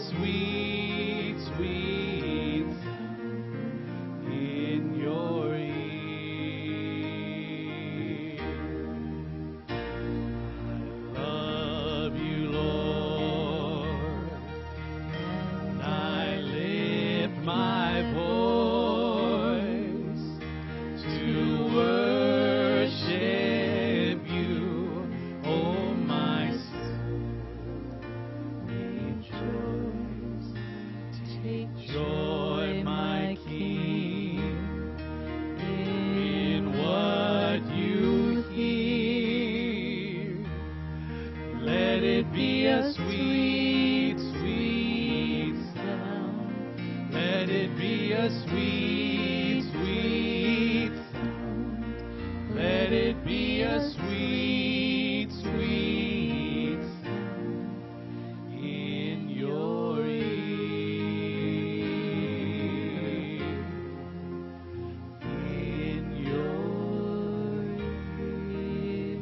sweet, sweet sound in your ear. I love you, Lord, and I lift my voice to worship you, oh my soul. Rejoice, take joy, my King, in what you hear. Let it be a sweet, sweet sound. Let it be a sweet, sweet sound. Let it be a sweet, sweet sound in your ear. In your ear.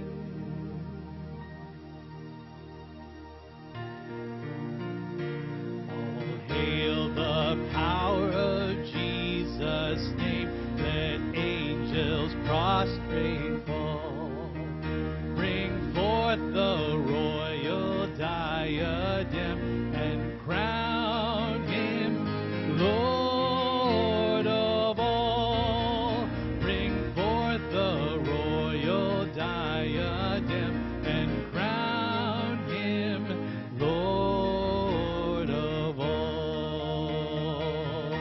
All hail the power of Jesus' name. Let angels prostrate fall. Bring forth the royal diadem and crown him Lord of all. Bring forth the royal diadem and crown him Lord of all.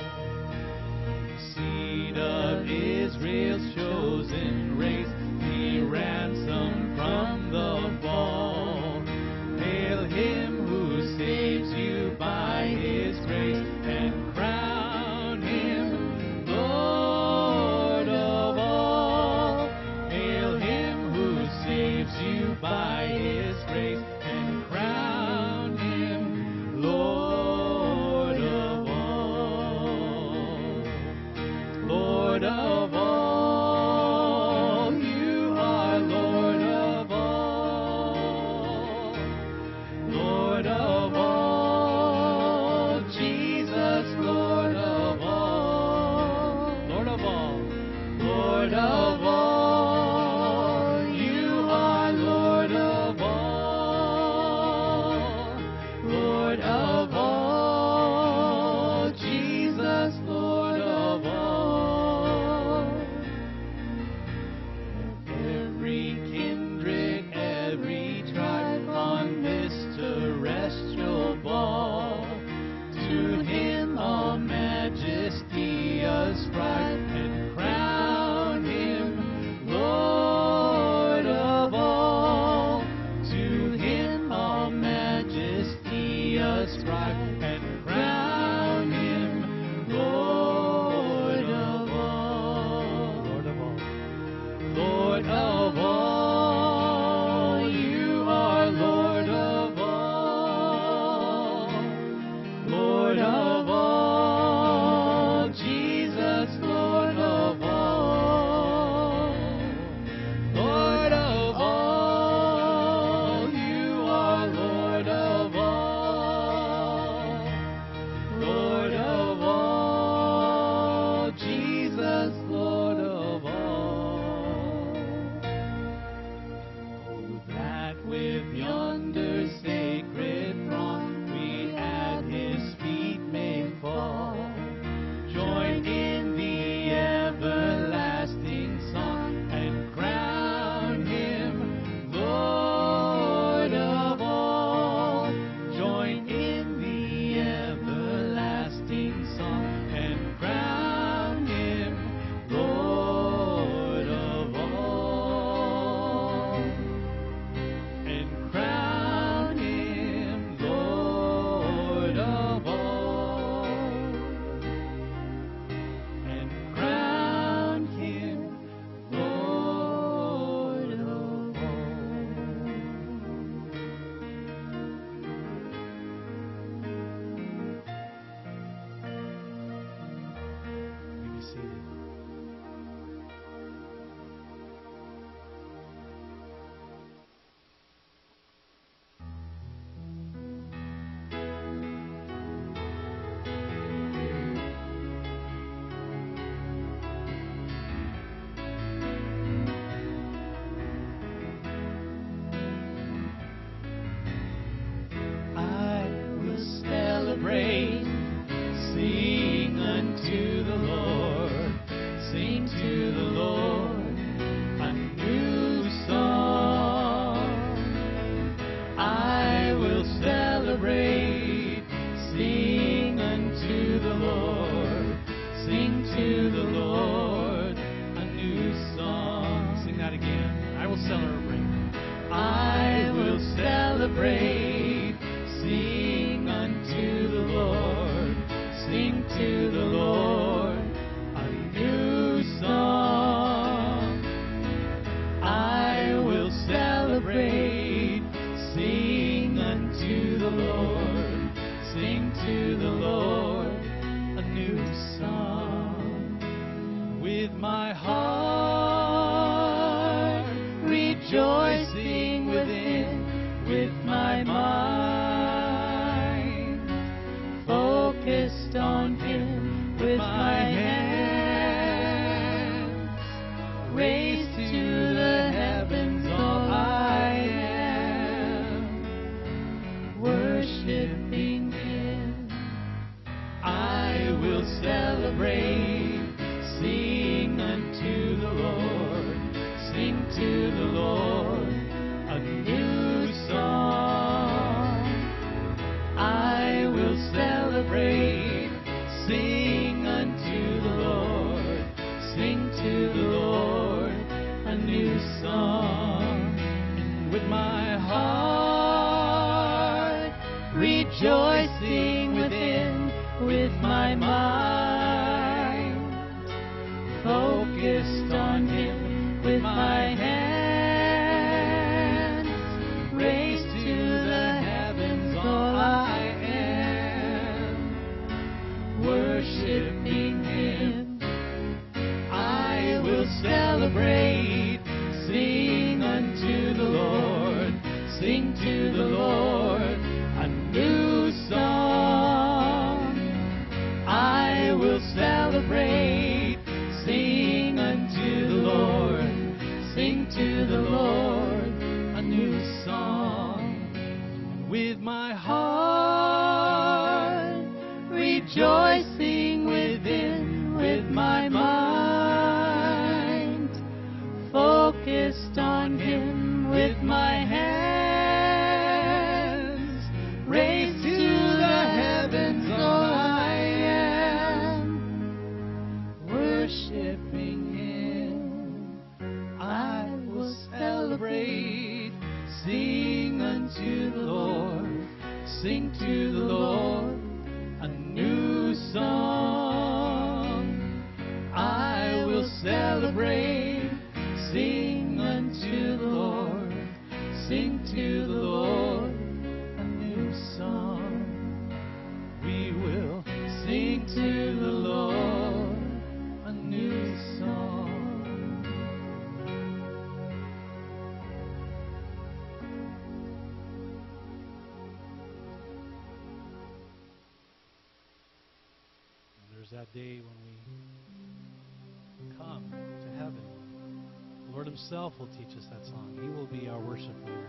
Seed of Israel's chosen race, be ransomed from the fall. Hail him who saves you by his grace and crown him Lord of all. Hail him who saves you by his grace and crown him Lord of all. Lord of all, you are Lord. focused on Him with my hands raised to the heavens. All I am worshiping Him. I will celebrate, sing unto the Lord, sing to the Lord a new song. I will celebrate, sing unto the Lord, sing to the Lord a new song. And with my heart rejoicing within, with my mind focused on Him, with my hands raised to the heavens, all I am worshiping Him. I will celebrate, sing unto the Lord, sing to the Lord a new song. I will celebrate, sing unto the Lord, sing to the Lord a new song. And with my heart rejoicing within, with my mind focused on Him, with my hands raised to the heavens, all I am worshiping Him. I will celebrate, sing unto the Lord, sing to the Lord a new song. I will celebrate, sing unto the Lord, sing to the Lord a new song. We will sing to the Lord a new song. There's that day when we come to heaven. The Lord Himself will teach us that song. He will be our worship leader.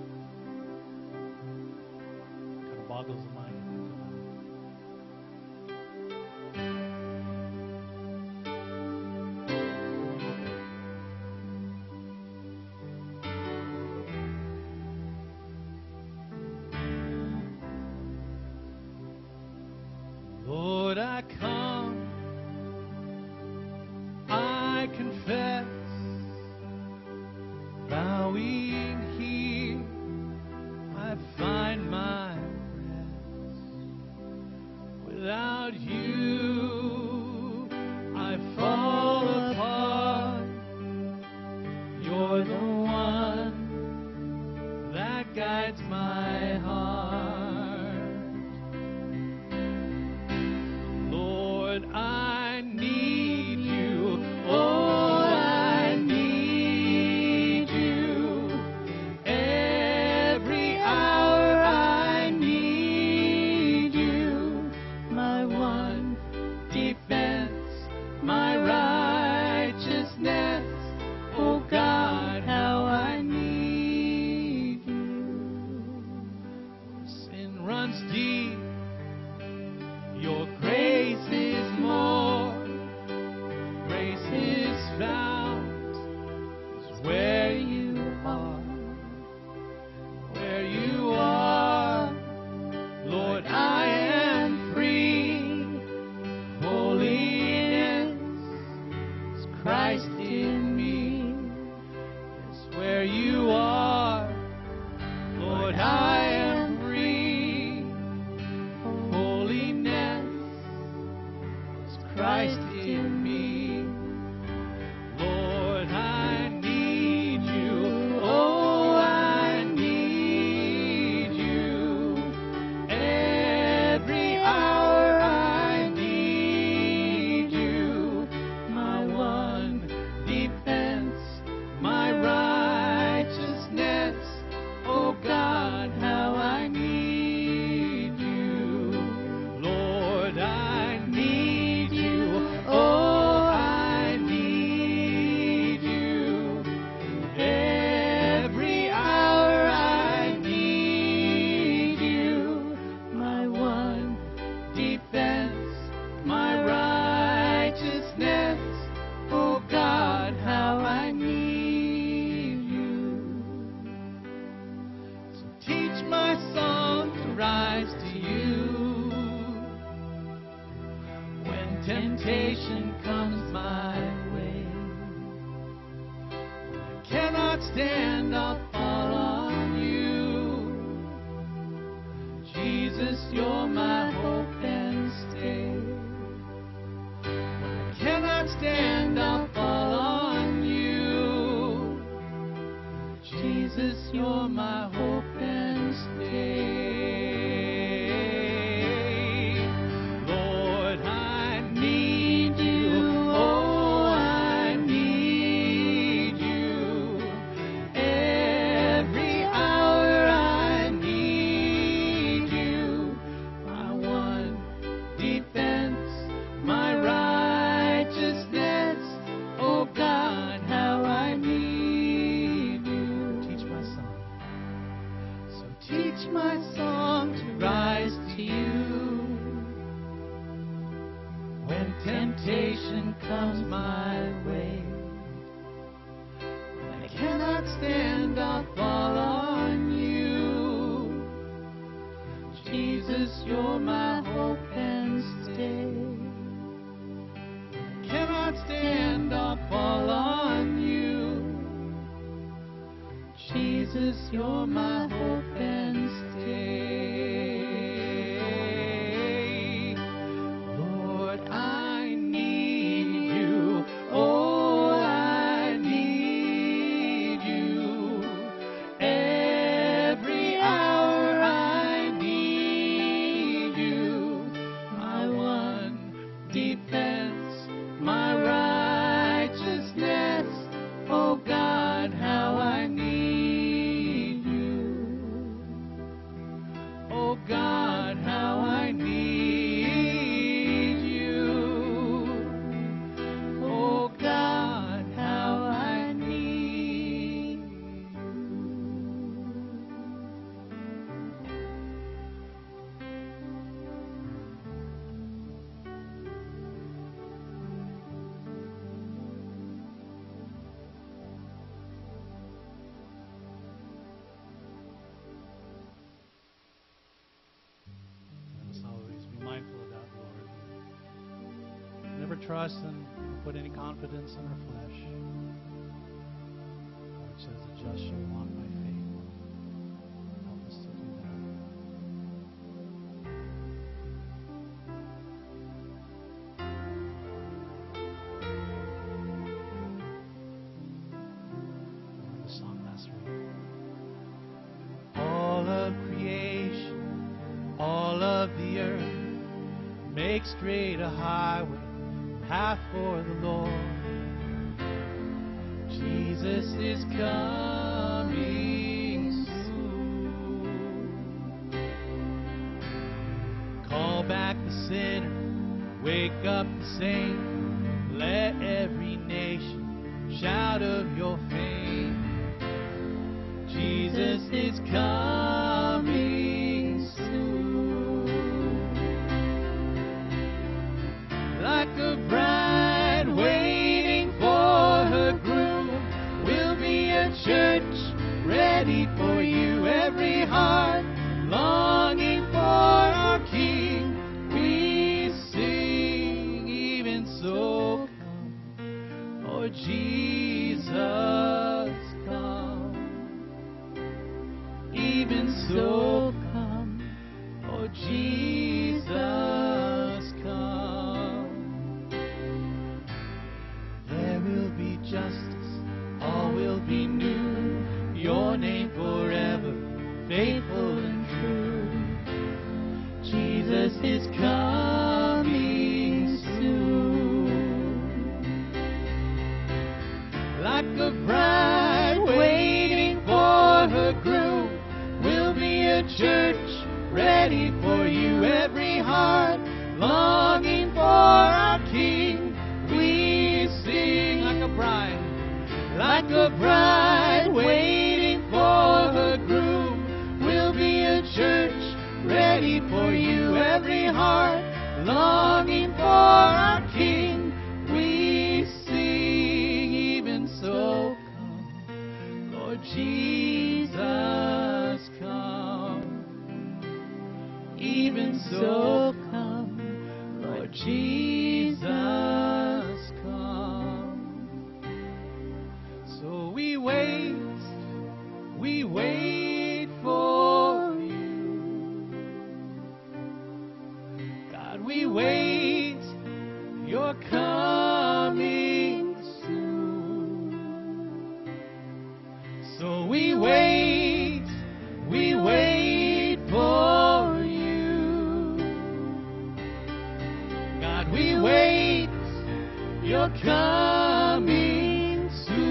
Kind of boggles the mind to think about it. Lord, I come, I confess, bowing here, I find my rest. Without you, I fall apart. You're the one that guides my heart. Lord, I need you. Oh, I need you. Every hour I need you. My one defense, my righteousness. Oh God, how I need you. Sin runs deep. Your grace is more. Grace is found is where you are. Where you are, Lord, I am free. Holiness is Christ in me. Yes, where you are, Lord, I am free. Holiness is Christ in me. Lord, I need you. Oh, I need you. Every hour I need you. My one defense, my righteousness. Oh God, how I need you. Lord, defense, my righteousness. Oh God, how I need you. So teach my song to rise to you. When temptation comes my way, when I cannot stand, I'll fall on you. Jesus, you're my hope and stay. When I cannot stand, I'll fall on you. Jesus, you're my hope and stay. Lord, I need you. Oh, I need you. Every hour I need you. My one defense, my righteousness. Oh God, how I need you. Teach my song. So teach my song to rise to you. When temptation comes my way, when I cannot stand, I'll fall on you. Jesus, you're my hope and stay. When I cannot stand, I'll fall on you. Jesus, you're my hope and stay. Lord, I need you. Oh, I need you. Every hour I need you. My one defense, my righteousness. Oh God, how I need you. Oh God, how I need you. Oh God, how I need you. Let us always be mindful of that, Lord. Never trust and put any confidence in our flesh. Lord says the just shall walk by faith. Help us to do that. Remember the song last week. All of creation, all of the earth, make straight a highway, path for the Lord. Jesus is coming soon. Call back the sinner, wake up the saint. Let every nation shout of your fame. Jesus is coming soon. Like a bride waiting for her groom, we'll be a church ready for you. Every heart longing for our King. We sing, even so come, Lord Jesus, come. Even so come, Lord Jesus, come. There will be justice, all will be new. Your name forever, faithful and true. Jesus is coming soon. Like a bride waiting for her groom, we'll be a church ready for you. Every heart longing for our King. We sing like a bride waiting for her groom. We'll be a church ready for you. Every heart longing for our King. We sing, even so come, Lord Jesus, come. Even so come, Lord Jesus, come. So we wait for you. God, we wait, you're coming soon. So we wait for you. God, we wait, you're coming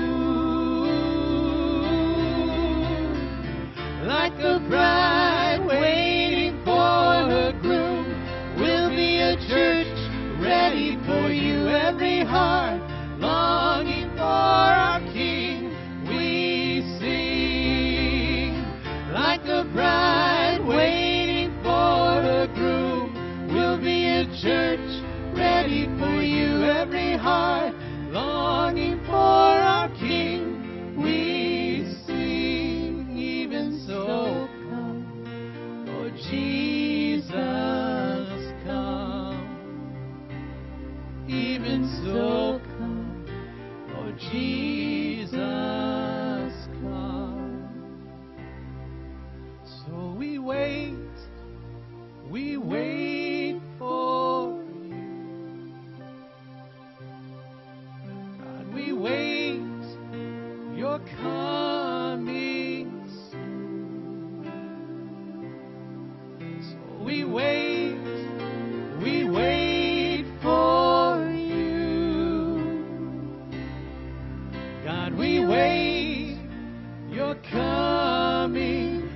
soon. Like a bride waiting for her groom, we'll be a church ready for you. Every heart longing for our King. We sing. Like a bride waiting for her groom, we'll be a church ready for you. Every heart longing for our King. We sing. Even so come, Lord Jesus, come. Even so come, Lord Jesus, come. So we wait for you. God, we wait, you're coming soon. So we wait for you. God, we wait, you're coming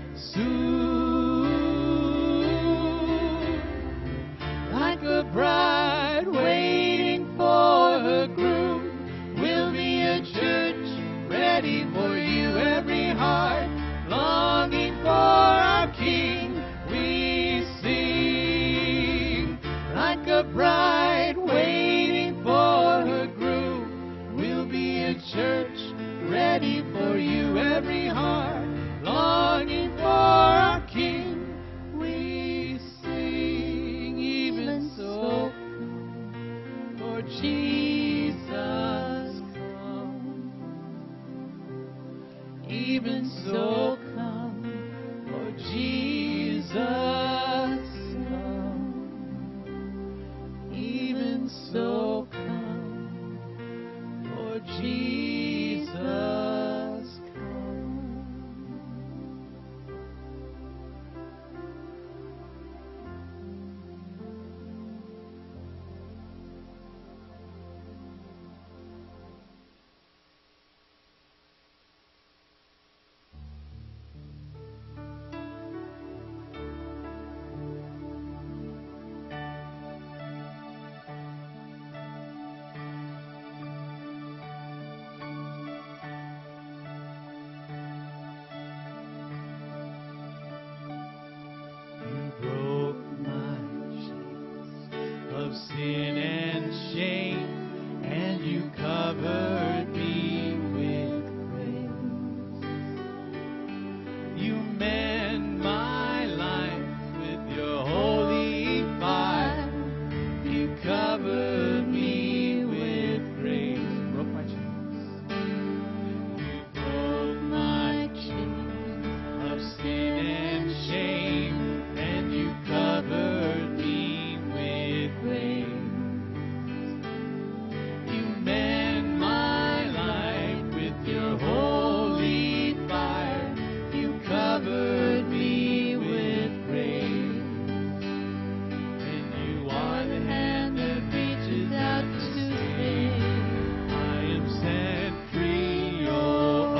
soon. Like a bride waiting for her groom, we'll be a church ready for you. Every heart longing for our King. We sing. Like a bride waiting for her groom, we'll be a church ready for you. Every heart longing for our King. We sing. Even so, Lord Jesus, come. Even so come, Lord Jesus, come. Even so come, Lord Jesus, come. Of sin and shame, and you covered me with grace. You mend my life with your holy fire. You covered me with grace. You broke my chains. You broke my chains of sin and shame, and you covered me with grace. You mend my life with your holy fire. You covered me with grace. And you are the hand that reaches out to save. I am set free, oh,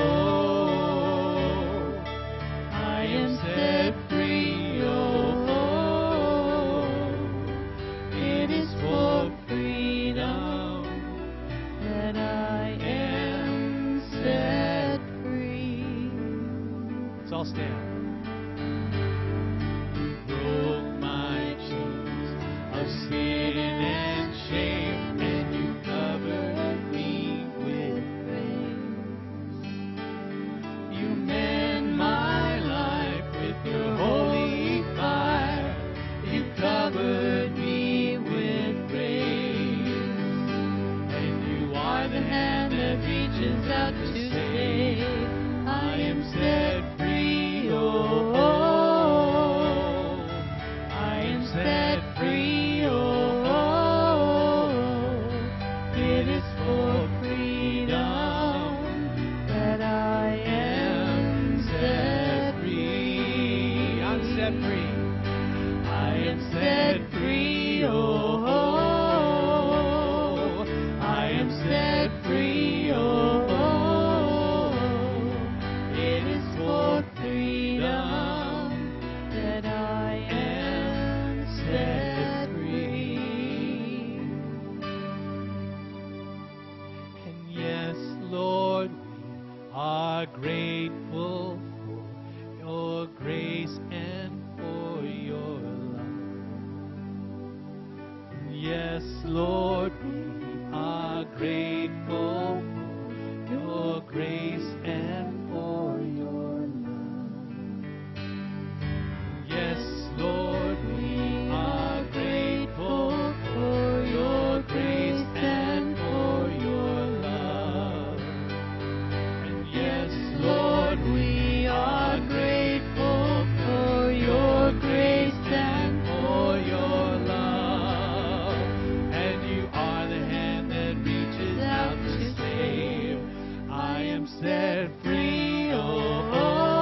oh. I am set free, oh, oh. It is for freedom that I am set free. Let's all stand. You broke my chains of sin and shame, and you covered me with grace. You mend my life with your holy fire. You covered me with grace. And you are the hand that reaches out to save. I am set free, oh, oh. I am set free, oh, oh. It is for freedom that I am set free. I'm set free. I am set free, oh, oh. I am set free, oh, oh. It is for freedom that I am set free. And yes, Lord, we are grateful for your grace and for your love. Yes, Lord, we are grateful for your grace and for your love. Yes, Lord, we are grateful for your grace and for your love. And yes, Lord, we are grateful for your grace and for your love. And you are the hand that reaches out to save. I am set free, oh,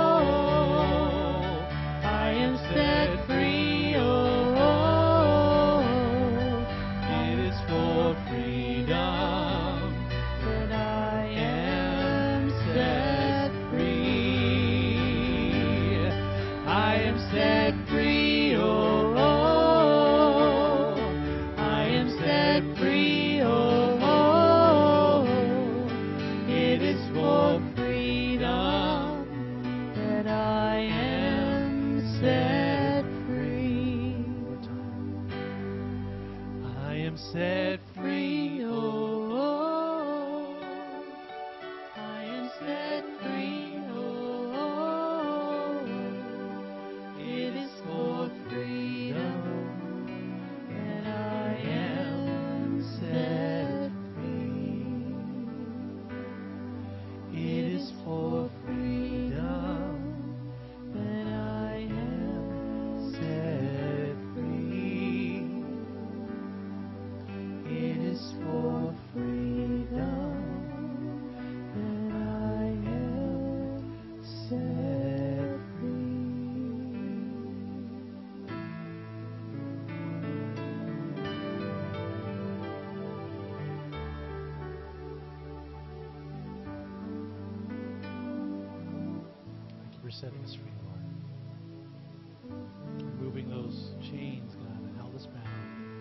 oh. I am set free, oh, oh. It is for freedom that I am set free. I am set free, oh, oh. I am set free, oh, oh. It is for freedom that I am set free. I am set free, oh, oh. I am set free, oh, oh. It is for freedom that I am set free. It is for freedom that I am set free. It is for freedom that I am set free. Thank you for setting us free, Lord. Removing those chains, God, that held us bound.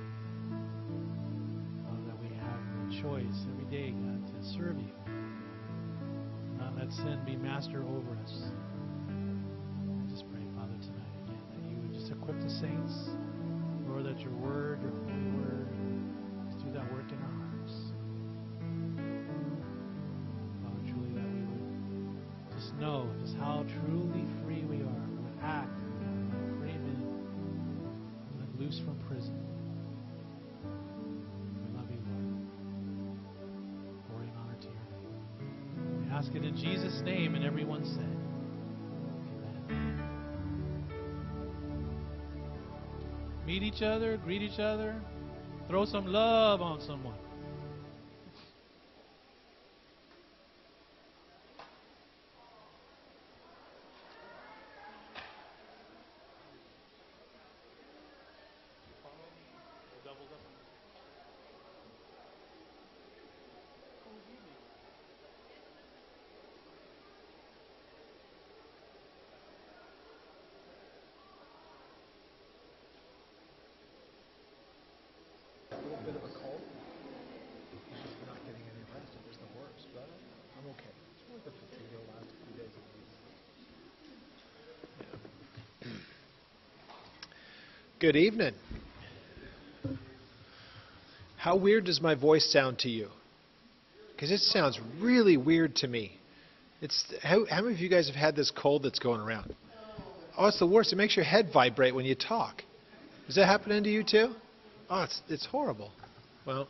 That we have the choice every day, God, to serve you. Not let sin be master over us. I just pray, Father, tonight again that you would just equip the saints, Lord, that your word, your holy word, just do that work in our hearts. Father, truly that we would just know just how truly free we are. We would act like free men, like loose from prison. We love you, Lord. Glory and honor to your name. We ask it in Jesus' name, and everyone said, amen. Meet each other, greet each other, throw some love on someone. Bit of a cold. He's just not getting any rest. It was the worst, but I'm okay. It's more the fatigue the last few days of the week. Good evening. How weird does my voice sound to you? Because it sounds really weird to me. How many of you guys have had this cold that's going around? Oh, it's the worst. It makes your head vibrate when you talk. Is that happening to you too? Oh, it's horrible. Well,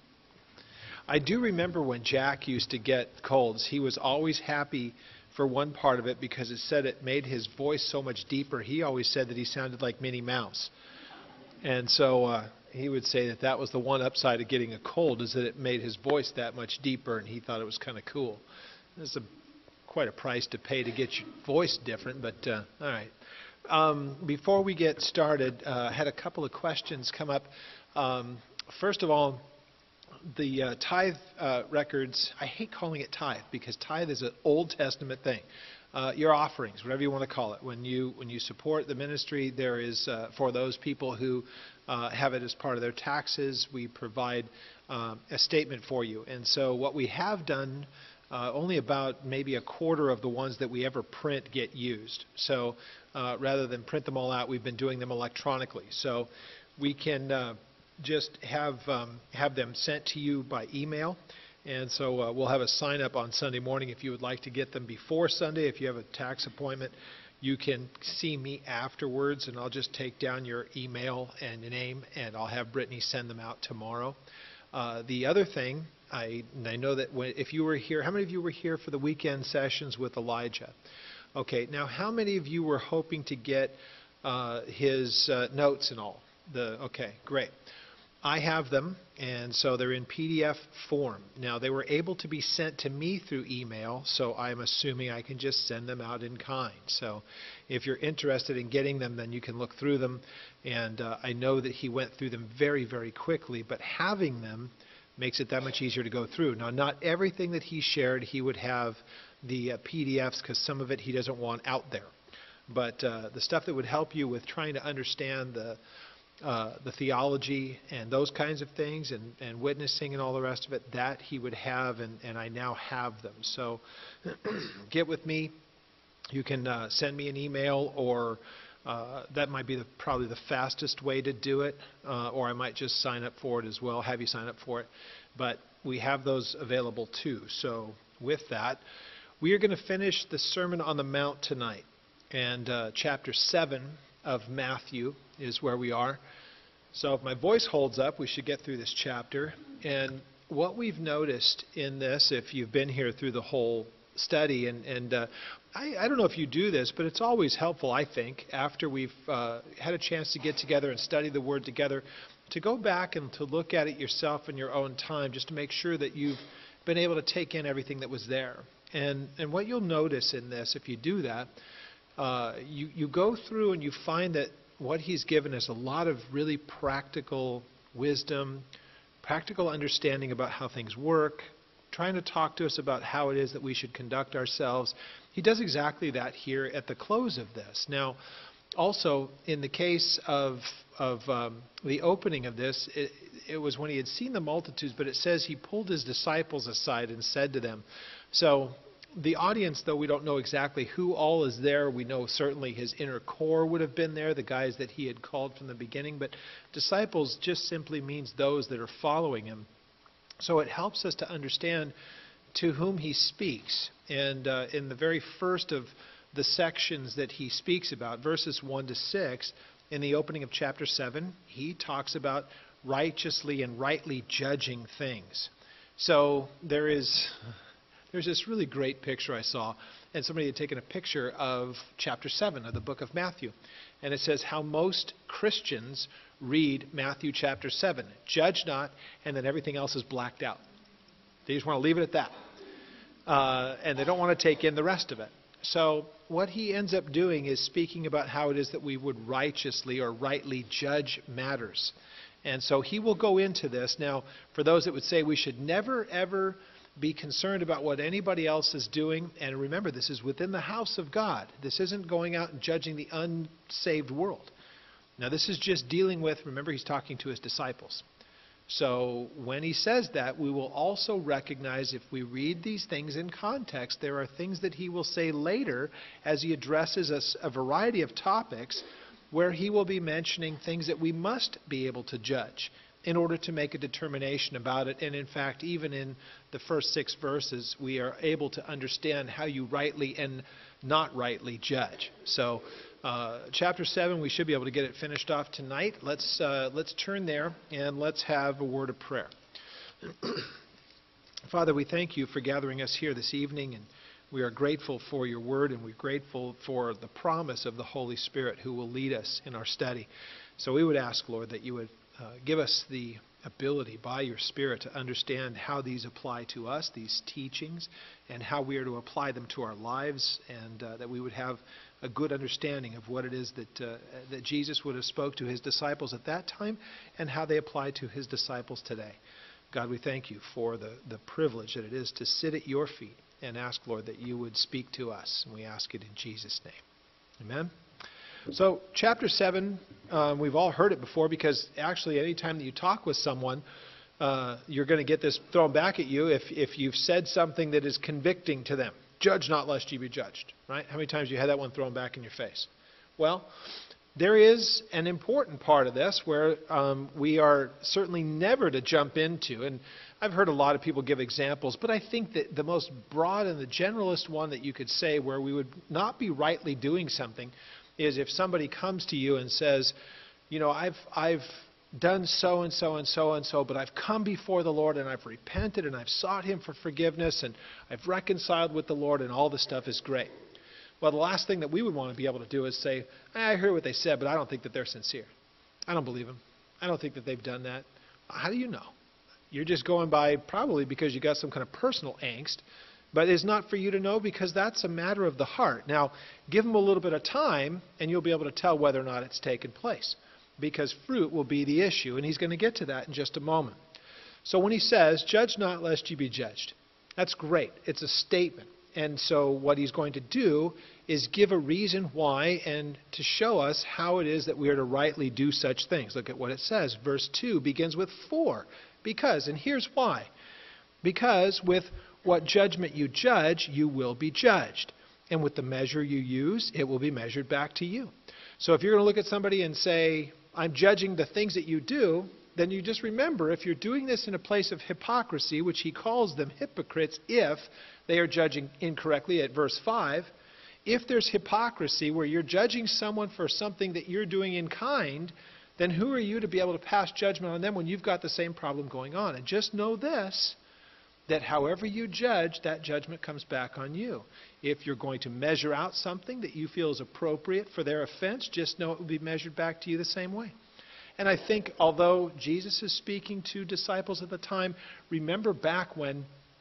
I do remember when Jack used to get colds, he was always happy for one part of it because it said it made his voice so much deeper. He always said that he sounded like Minnie Mouse. And so he would say that that was the one upside of getting a cold, is that it made his voice that much deeper, and he thought it was kind of cool. It's quite a price to pay to get your voice different, but all right. Before we get started, I had a couple of questions come up. First of all, the tithe records, I hate calling it tithe because tithe is an Old Testament thing. Your offerings, whatever you want to call it. When you support the ministry, there is, for those people who have it as part of their taxes, we provide a statement for you. And so what we have done, only about maybe a quarter of the ones that we ever print get used. So rather than print them all out, we've been doing them electronically. So we can just have them sent to you by email. And so we'll have a sign up on Sunday morning if you would like to get them before Sunday. If you have a tax appointment, you can see me afterwards, and I'll just take down your email and your name, and I'll have Brittany send them out tomorrow. The other thing, I know that if you were here, how many of you were here for the weekend sessions with Elijah? Okay, now how many of you were hoping to get his notes and all? Okay, great. I have them, and so they're in PDF form. Now, they were able to be sent to me through email, so I'm assuming I can just send them out in kind. So if you're interested in getting them, then you can look through them. And I know that he went through them very, very quickly, but having them makes it that much easier to go through. Now, not everything that he shared he would have the PDFs, because some of it he doesn't want out there. But the stuff that would help you with trying to understand the theology and those kinds of things, and witnessing and all the rest of it, that he would have, and I now have them. So get with me. You can send me an email, or that might be probably the fastest way to do it, or I might just sign up for it as well, have you sign up for it. But we have those available too. So with that, we are going to finish the Sermon on the Mount tonight, and chapter 7 of Matthew is where we are. So if my voice holds up, we should get through this chapter. And what we've noticed in this, if you've been here through the whole study, and I don't know if you do this, but it's always helpful, I think, after we've had a chance to get together and study the Word together, to go back and to look at it yourself in your own time, just to make sure that you've been able to take in everything that was there. And what you'll notice in this, if you do that, you go through and you find that what he's given is a lot of really practical wisdom, practical understanding about how things work, trying to talk to us about how it is that we should conduct ourselves. He does exactly that here at the close of this. Now, also, in the case of the opening of this, it was when he had seen the multitudes, but it says he pulled his disciples aside and said to them. So the audience, though we don't know exactly who all is there, we know certainly his inner core would have been there, the guys that he had called from the beginning, but disciples just simply means those that are following him. So it helps us to understand to whom he speaks. And in the very first of the sections that he speaks about, verses 1 to 6, in the opening of chapter 7, he talks about righteously and rightly judging things. So there's this really great picture I saw, and somebody had taken a picture of chapter 7 of the book of Matthew. And it says how most Christians read Matthew chapter 7. Judge not, and then everything else is blacked out. They just want to leave it at that. And they don't want to take in the rest of it. So what he ends up doing is speaking about how it is that we would righteously or rightly judge matters. And so he will go into this. Now, for those that would say we should never, ever be concerned about what anybody else is doing. And remember, this is within the house of God. This isn't going out and judging the unsaved world. Now, this is just dealing with, remember, he's talking to his disciples. So when he says that, we will also recognize, if we read these things in context, there are things that he will say later as he addresses a variety of topics where he will be mentioning things that we must be able to judge. in order to make a determination about it. And in fact, even in the first 6 verses, we are able to understand how you rightly and not rightly judge. So chapter 7, we should be able to get it finished off tonight. Let's turn there and let's have a word of prayer. Father, we thank you for gathering us here this evening, and we are grateful for your word, and we're grateful for the promise of the Holy Spirit who will lead us in our study. So we would ask, Lord, that you would give us the ability by your Spirit to understand how these apply to us, these teachings, and how we are to apply them to our lives, and that we would have a good understanding of what it is that Jesus would have spoke to his disciples at that time and how they apply to his disciples today. God, we thank you for the privilege that it is to sit at your feet and ask, Lord, that you would speak to us. And we ask it in Jesus' name. Amen. So chapter 7, we've all heard it before, because actually any time that you talk with someone, you're going to get this thrown back at you if you've said something that is convicting to them. Judge not lest you be judged. Right? How many times have you had that one thrown back in your face? Well, there is an important part of this where we are certainly never to jump into, and I've heard a lot of people give examples, but I think that the most broad and the generalist one that you could say where we would not be rightly doing something is if somebody comes to you and says, you know, I've done so and so and so and so, but I've come before the Lord and I've repented and I've sought him for forgiveness and I've reconciled with the Lord and all this stuff is great. Well, the last thing that we would want to be able to do is say, I heard what they said, but I don't think that they're sincere. I don't believe them. I don't think that they've done that. How do you know? You're just going by probably because you got some kind of personal angst, but it's not for you to know because that's a matter of the heart. Now, give them a little bit of time and you'll be able to tell whether or not it's taken place, because fruit will be the issue, and he's going to get to that in just a moment. So when he says, judge not lest you be judged, that's great. It's a statement. And so what he's going to do is give a reason why and to show us how it is that we are to rightly do such things. Look at what it says. Verse 2 begins with for. Because, and here's why. Because with what judgment you judge, you will be judged. And with the measure you use, it will be measured back to you. So if you're going to look at somebody and say, I'm judging the things that you do, then you just remember, if you're doing this in a place of hypocrisy, which he calls them hypocrites if they are judging incorrectly at verse 5, if there's hypocrisy where you're judging someone for something that you're doing in kind, then who are you to be able to pass judgment on them when you've got the same problem going on? And just know this, that however you judge, that judgment comes back on you. If you're going to measure out something that you feel is appropriate for their offense, just know it will be measured back to you the same way. And I think although Jesus is speaking to disciples at the time, remember back when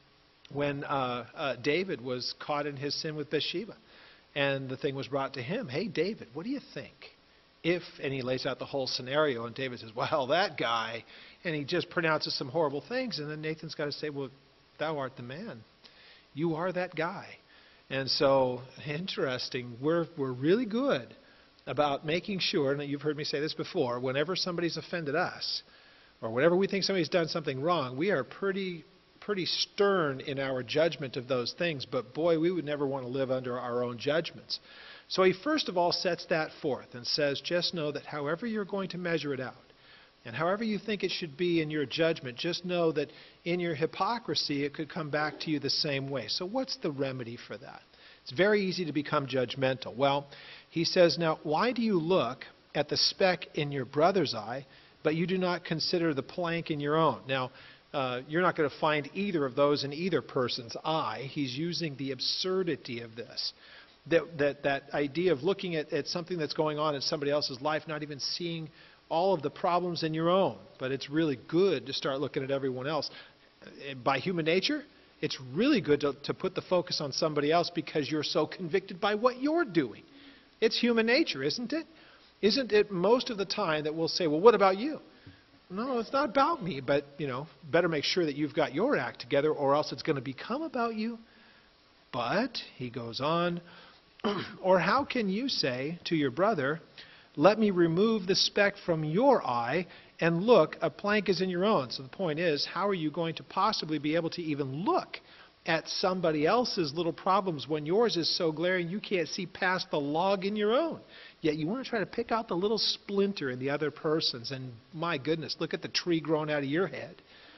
David was caught in his sin with Bathsheba. And the thing was brought to him. Hey, David, what do you think? And he lays out the whole scenario, and David says, well, that guy. And he just pronounces some horrible things. And then Nathan's got to say, well, thou art the man. You are that guy. And so, interesting, we're really good about making sure, and you've heard me say this before, whenever somebody's offended us, or whenever we think somebody's done something wrong, we are pretty stern in our judgment of those things. But boy, we would never want to live under our own judgments. So he first of all sets that forth and says, just know that however you're going to measure it out, and however you think it should be in your judgment, just know that in your hypocrisy it could come back to you the same way. So what's the remedy for that? It's very easy to become judgmental. Well, he says, now, why do you look at the speck in your brother's eye, but you do not consider the plank in your own? Now, you're not going to find either of those in either person's eye. He's using the absurdity of this. That idea of looking at something that's going on in somebody else's life, not even seeing all of the problems in your own. But it's really good to start looking at everyone else. By human nature, it's really good to put the focus on somebody else because you're so convicted by what you're doing. It's human nature, isn't it? Isn't it most of the time that we'll say, well, what about you? No, it's not about me, but, better make sure that you've got your act together or else it's going to become about you. But, he goes on, or how can you say to your brother, let me remove the speck from your eye, and look, a plank is in your own. So the point is, how are you going to possibly be able to even look at somebody else's little problems when yours is so glaring you can't see past the log in your own? Yet you want to try to pick out the little splinter in the other person's, and my goodness, look at the tree growing out of your head.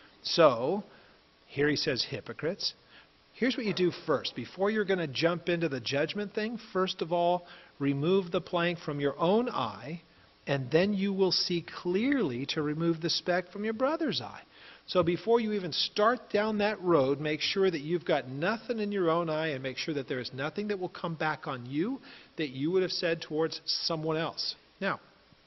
So, here he says, hypocrites. Here's what you do first. Before you're going to jump into the judgment thing, first of all, remove the plank from your own eye, and then you will see clearly to remove the speck from your brother's eye. So before you even start down that road, make sure that you've got nothing in your own eye, and make sure that there is nothing that will come back on you that you would have said towards someone else. Now,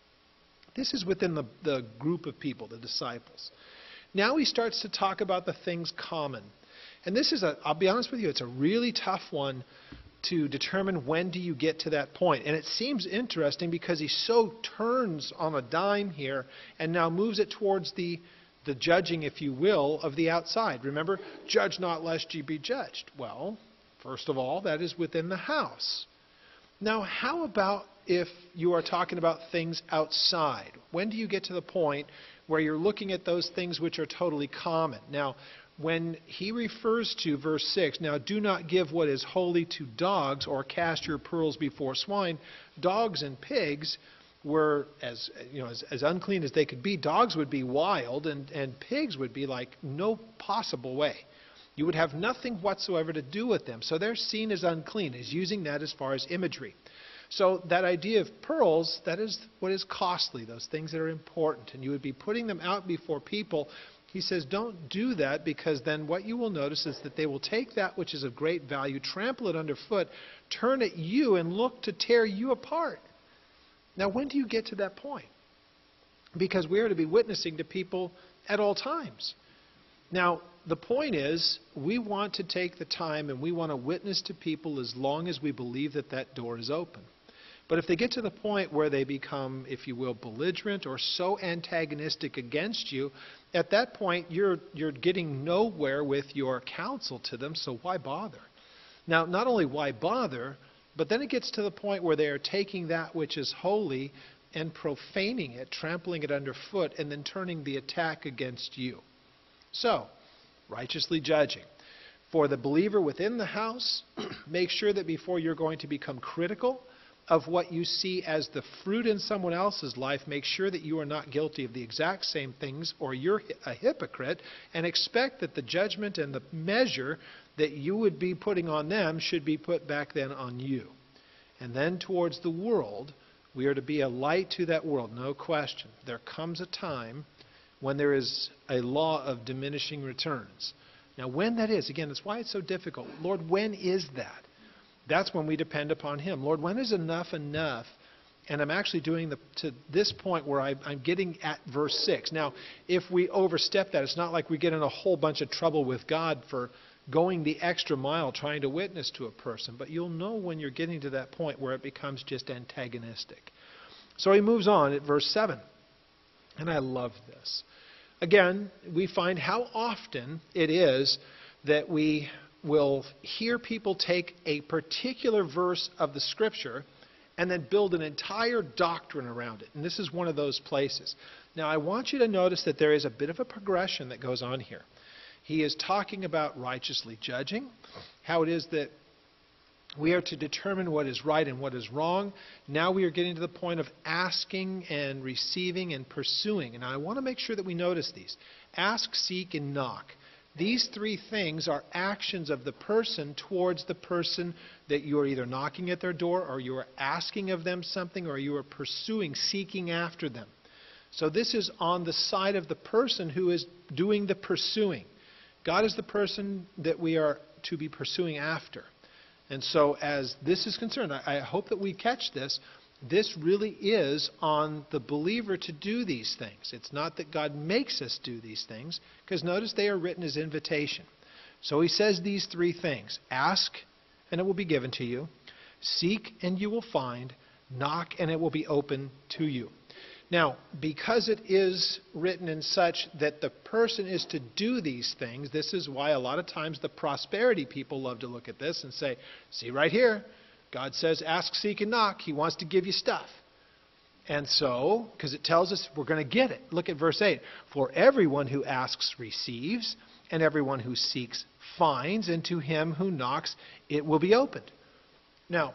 this is within the group of people, the disciples. Now he starts to talk about the things common. And this is I'll be honest with you, it's a really tough one to determine when do you get to that point. And it seems interesting because he so turns on a dime here and now moves it towards the judging, if you will, of the outside. Remember, judge not lest ye be judged. Well, first of all, that is within the house. Now, how about if you are talking about things outside? When do you get to the point where you're looking at those things which are totally common? Now, when he refers to verse 6, now do not give what is holy to dogs or cast your pearls before swine. Dogs and pigs were as unclean as they could be. Dogs would be wild, and pigs would be like no possible way. You would have nothing whatsoever to do with them. So they're seen as unclean. He's using that as far as imagery. So that idea of pearls, that is what is costly, those things that are important. And you would be putting them out before people. He says, don't do that, because then what you will notice is that they will take that which is of great value, trample it underfoot, turn at you, and look to tear you apart. Now, when do you get to that point? Because we are to be witnessing to people at all times. Now, the point is, we want to take the time and we want to witness to people as long as we believe that that door is open. But if they get to the point where they become, if you will, belligerent or so antagonistic against you, at that point you're getting nowhere with your counsel to them, so why bother? Now, not only why bother, but then it gets to the point where they are taking that which is holy and profaning it, trampling it underfoot, and then turning the attack against you. So, righteously judging. For the believer within the house, make sure that before you're going to become critical of what you see as the fruit in someone else's life, make sure that you are not guilty of the exact same things, or you're a hypocrite, and expect that the judgment and the measure that you would be putting on them should be put back then on you. And then towards the world, we are to be a light to that world, no question. There comes a time when there is a law of diminishing returns. Now, when that is, again, that's why it's so difficult. Lord, when is that? That's when we depend upon Him. Lord, when is enough enough? And I'm actually doing to this point where I'm getting at verse 6. Now, if we overstep that, it's not like we get in a whole bunch of trouble with God for going the extra mile trying to witness to a person. But you'll know when you're getting to that point where it becomes just antagonistic. So he moves on at verse 7. And I love this. Again, we find how often it is that we will hear people take a particular verse of the Scripture and then build an entire doctrine around it. And this is one of those places. Now, I want you to notice that there is a bit of a progression that goes on here. He is talking about righteously judging, how it is that we are to determine what is right and what is wrong. Now we are getting to the point of asking and receiving and pursuing. And I want to make sure that we notice these. Ask, seek, and knock. These three things are actions of the person towards the person that you are either knocking at their door, or you are asking of them something, or you are pursuing, seeking after them. So this is on the side of the person who is doing the pursuing. God is the person that we are to be pursuing after. And so as this is concerned, I hope that we catch this. This really is on the believer to do these things. It's not that God makes us do these things, because notice they are written as invitation. So he says these three things. Ask, and it will be given to you. Seek, and you will find. Knock, and it will be open to you. Now, because it is written in such that the person is to do these things, this is why a lot of times the prosperity people love to look at this and say, see right here, God says ask, seek, and knock. He wants to give you stuff. And so, because it tells us we're going to get it. Look at verse 8. For everyone who asks receives, and everyone who seeks finds, and to him who knocks it will be opened. Now,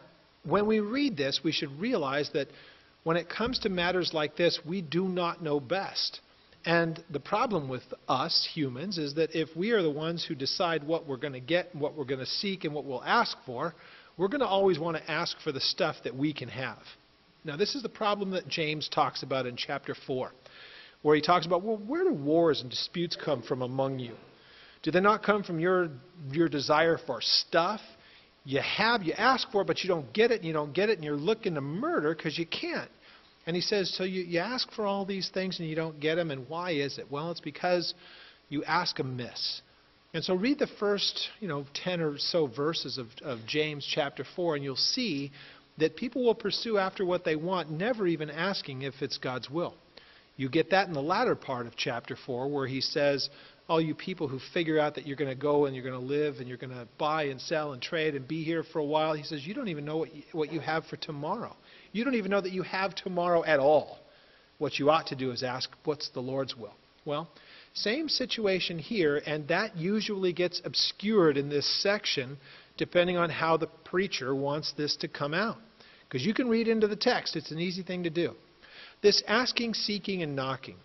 when we read this, we should realize that when it comes to matters like this, we do not know best. And the problem with us humans is that if we are the ones who decide what we're going to get and what we're going to seek and what we'll ask for, we're going to always want to ask for the stuff that we can have. Now, this is the problem that James talks about in chapter 4, where he talks about, well, where do wars and disputes come from among you? Do they not come from your desire for stuff? You ask for it, but you don't get it, and you don't get it, and you're looking to murder because you can't. And he says, so you ask for all these things and you don't get them, and why is it? Well, it's because you ask amiss. And so read the first 10 or so verses of James chapter 4, and you'll see that people will pursue after what they want, never even asking if it's God's will. You get that in the latter part of chapter 4, where he says, all you people who figure out that you're going to go and you're going to live and you're going to buy and sell and trade and be here for a while, he says, you don't even know what you have for tomorrow. You don't even know that you have tomorrow at all. What you ought to do is ask, what's the Lord's will? Well, same situation here, and that usually gets obscured in this section depending on how the preacher wants this to come out. Because you can read into the text. It's an easy thing to do. This asking, seeking, and knocking.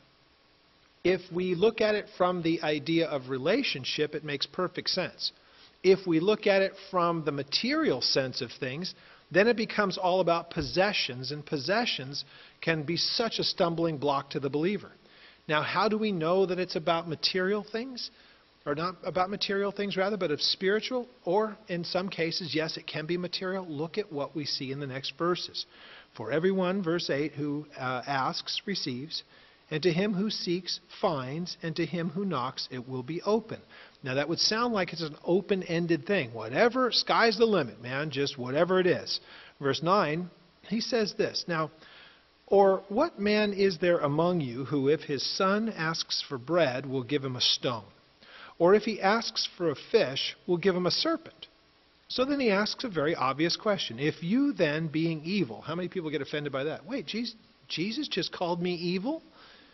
If we look at it from the idea of relationship, it makes perfect sense. If we look at it from the material sense of things, then it becomes all about possessions, and possessions can be such a stumbling block to the believer. Now, how do we know that it's about material things? Or not about material things, rather, but of spiritual? Or, in some cases, yes, it can be material. Look at what we see in the next verses. For everyone, verse 8, who asks, receives, and to him who seeks, finds, and to him who knocks, it will be open. Now, that would sound like it's an open-ended thing. Whatever, sky's the limit, man, just whatever it is. Verse 9, he says this, now, or what man is there among you who, if his son asks for bread, will give him a stone? Or if he asks for a fish, will give him a serpent? So then he asks a very obvious question. If you then, being evil, how many people get offended by that? Wait, Jesus just called me evil?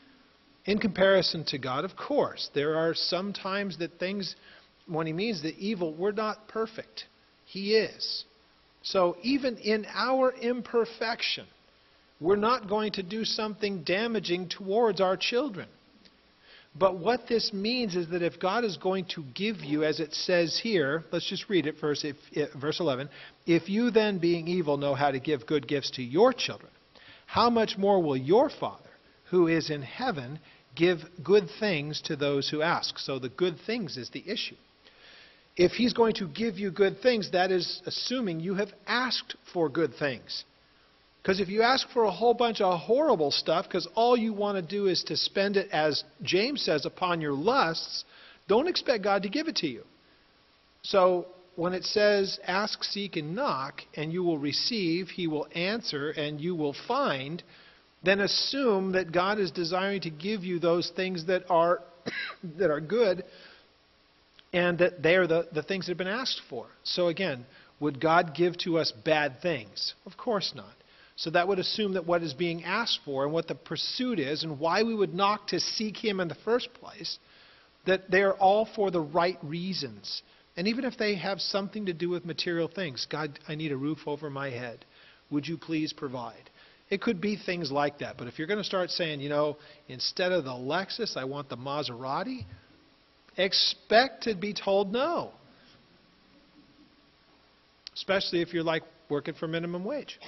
In comparison to God, of course, there are some times that things, when he means the evil, we're not perfect. He is. So even in our imperfection, we're not going to do something damaging towards our children. But what this means is that if God is going to give you, as it says here, let's just read it first, verse 11, if you then, being evil, know how to give good gifts to your children, how much more will your Father, who is in heaven, give good things to those who ask? So the good things is the issue. If he's going to give you good things, that is assuming you have asked for good things. Because if you ask for a whole bunch of horrible stuff, because all you want to do is to spend it, as James says, upon your lusts, don't expect God to give it to you. So when it says, ask, seek, and knock, and you will receive, he will answer, and you will find, then assume that God is desiring to give you those things that are that are good, and that they are the things that have been asked for. So again, would God give to us bad things? Of course not. So that would assume that what is being asked for and what the pursuit is and why we would knock to seek him in the first place, that they are all for the right reasons. And even if they have something to do with material things, God, I need a roof over my head. Would you please provide? It could be things like that. But if you're going to start saying, instead of the Lexus, I want the Maserati, expect to be told no. Especially if you're like working for minimum wage.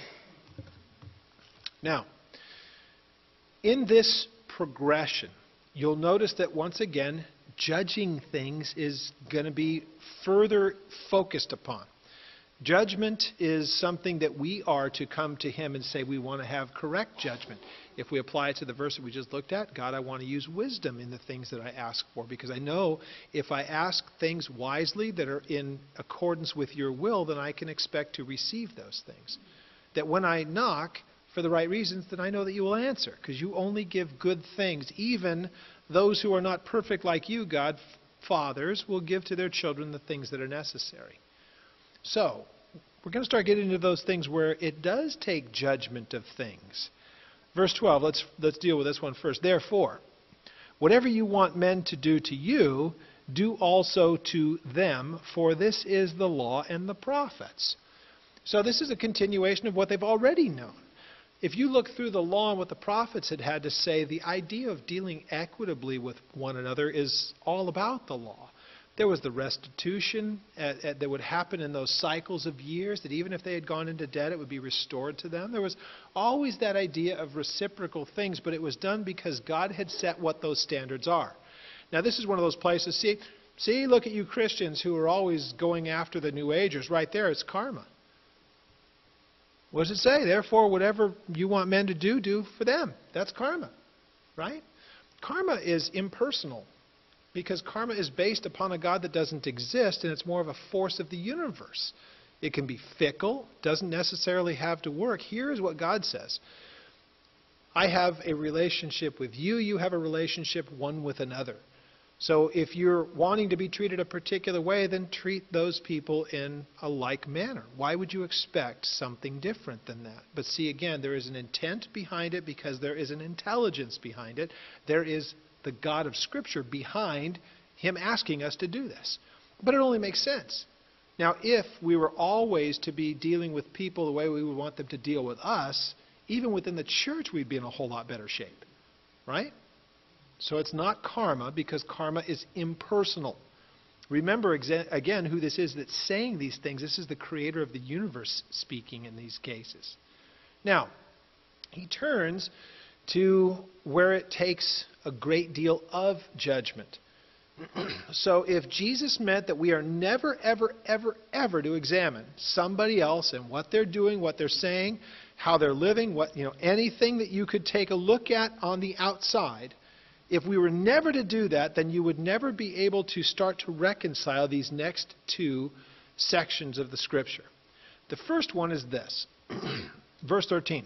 Now, in this progression, you'll notice that once again, judging things is going to be further focused upon. Judgment is something that we are to come to him and say we want to have correct judgment. If we apply it to the verse that we just looked at, God, I want to use wisdom in the things that I ask for, because I know if I ask things wisely that are in accordance with your will, then I can expect to receive those things. That when I knock for the right reasons, then I know that you will answer, because you only give good things. Even those who are not perfect like you, God, fathers, will give to their children the things that are necessary. So, we're going to start getting into those things where it does take judgment of things. Verse 12, let's deal with this one first. Therefore, whatever you want men to do to you, do also to them, for this is the law and the prophets. So this is a continuation of what they've already known. If you look through the law and what the prophets had to say, the idea of dealing equitably with one another is all about the law. There was the restitution that would happen in those cycles of years, that even if they had gone into debt, it would be restored to them. There was always that idea of reciprocal things, but it was done because God had set what those standards are. Now, this is one of those places, see, look at you Christians who are always going after the New Agers. Right there, it's karma. What does it say? Therefore, whatever you want men to do, do for them. That's karma, right? Karma is impersonal because karma is based upon a God that doesn't exist, and it's more of a force of the universe. It can be fickle, doesn't necessarily have to work. Here's what God says. I have a relationship with you, you have a relationship one with another. So if you're wanting to be treated a particular way, then treat those people in a like manner. Why would you expect something different than that? But see, again, there is an intent behind it because there is an intelligence behind it. There is the God of Scripture behind Him asking us to do this. But it only makes sense. Now, if we were always to be dealing with people the way we would want them to deal with us, even within the church we'd be in a whole lot better shape. Right? So it's not karma because karma is impersonal. Remember again who this is that's saying these things. This is the creator of the universe speaking in these cases. Now, he turns to where it takes a great deal of judgment. So if Jesus meant that we are never, ever, ever, ever to examine somebody else and what they're doing, what they're saying, how they're living, anything that you could take a look at on the outside, if we were never to do that, then you would never be able to start to reconcile these next two sections of the Scripture. The first one is this. Verse 13.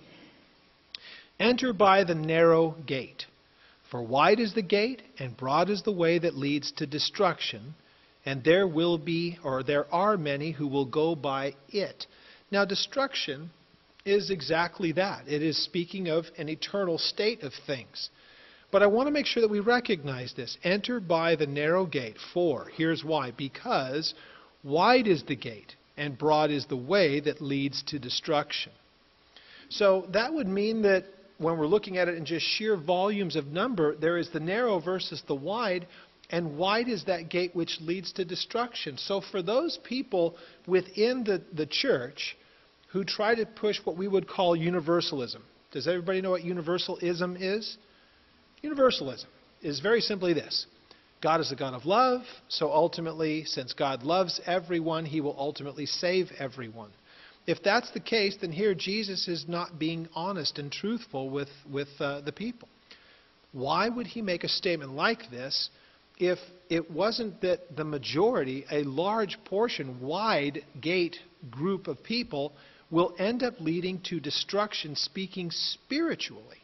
Enter by the narrow gate. For wide is the gate, and broad is the way that leads to destruction, and there are many who will go by it. Now, destruction is exactly that. It is speaking of an eternal state of things. But I want to make sure that we recognize this. Enter by the narrow gate. For, here's why. Because wide is the gate, and broad is the way that leads to destruction. So that would mean that when we're looking at it in just sheer volumes of number, there is the narrow versus the wide, and wide is that gate which leads to destruction. So for those people within the church who try to push what we would call universalism. Does everybody know what universalism is? Universalism is very simply this. God is a God of love, so ultimately, since God loves everyone, He will ultimately save everyone. If that's the case, then here Jesus is not being honest and truthful with the people. Why would He make a statement like this if it wasn't that the majority, a large portion, wide gate group of people, will end up leading to destruction, speaking spiritually?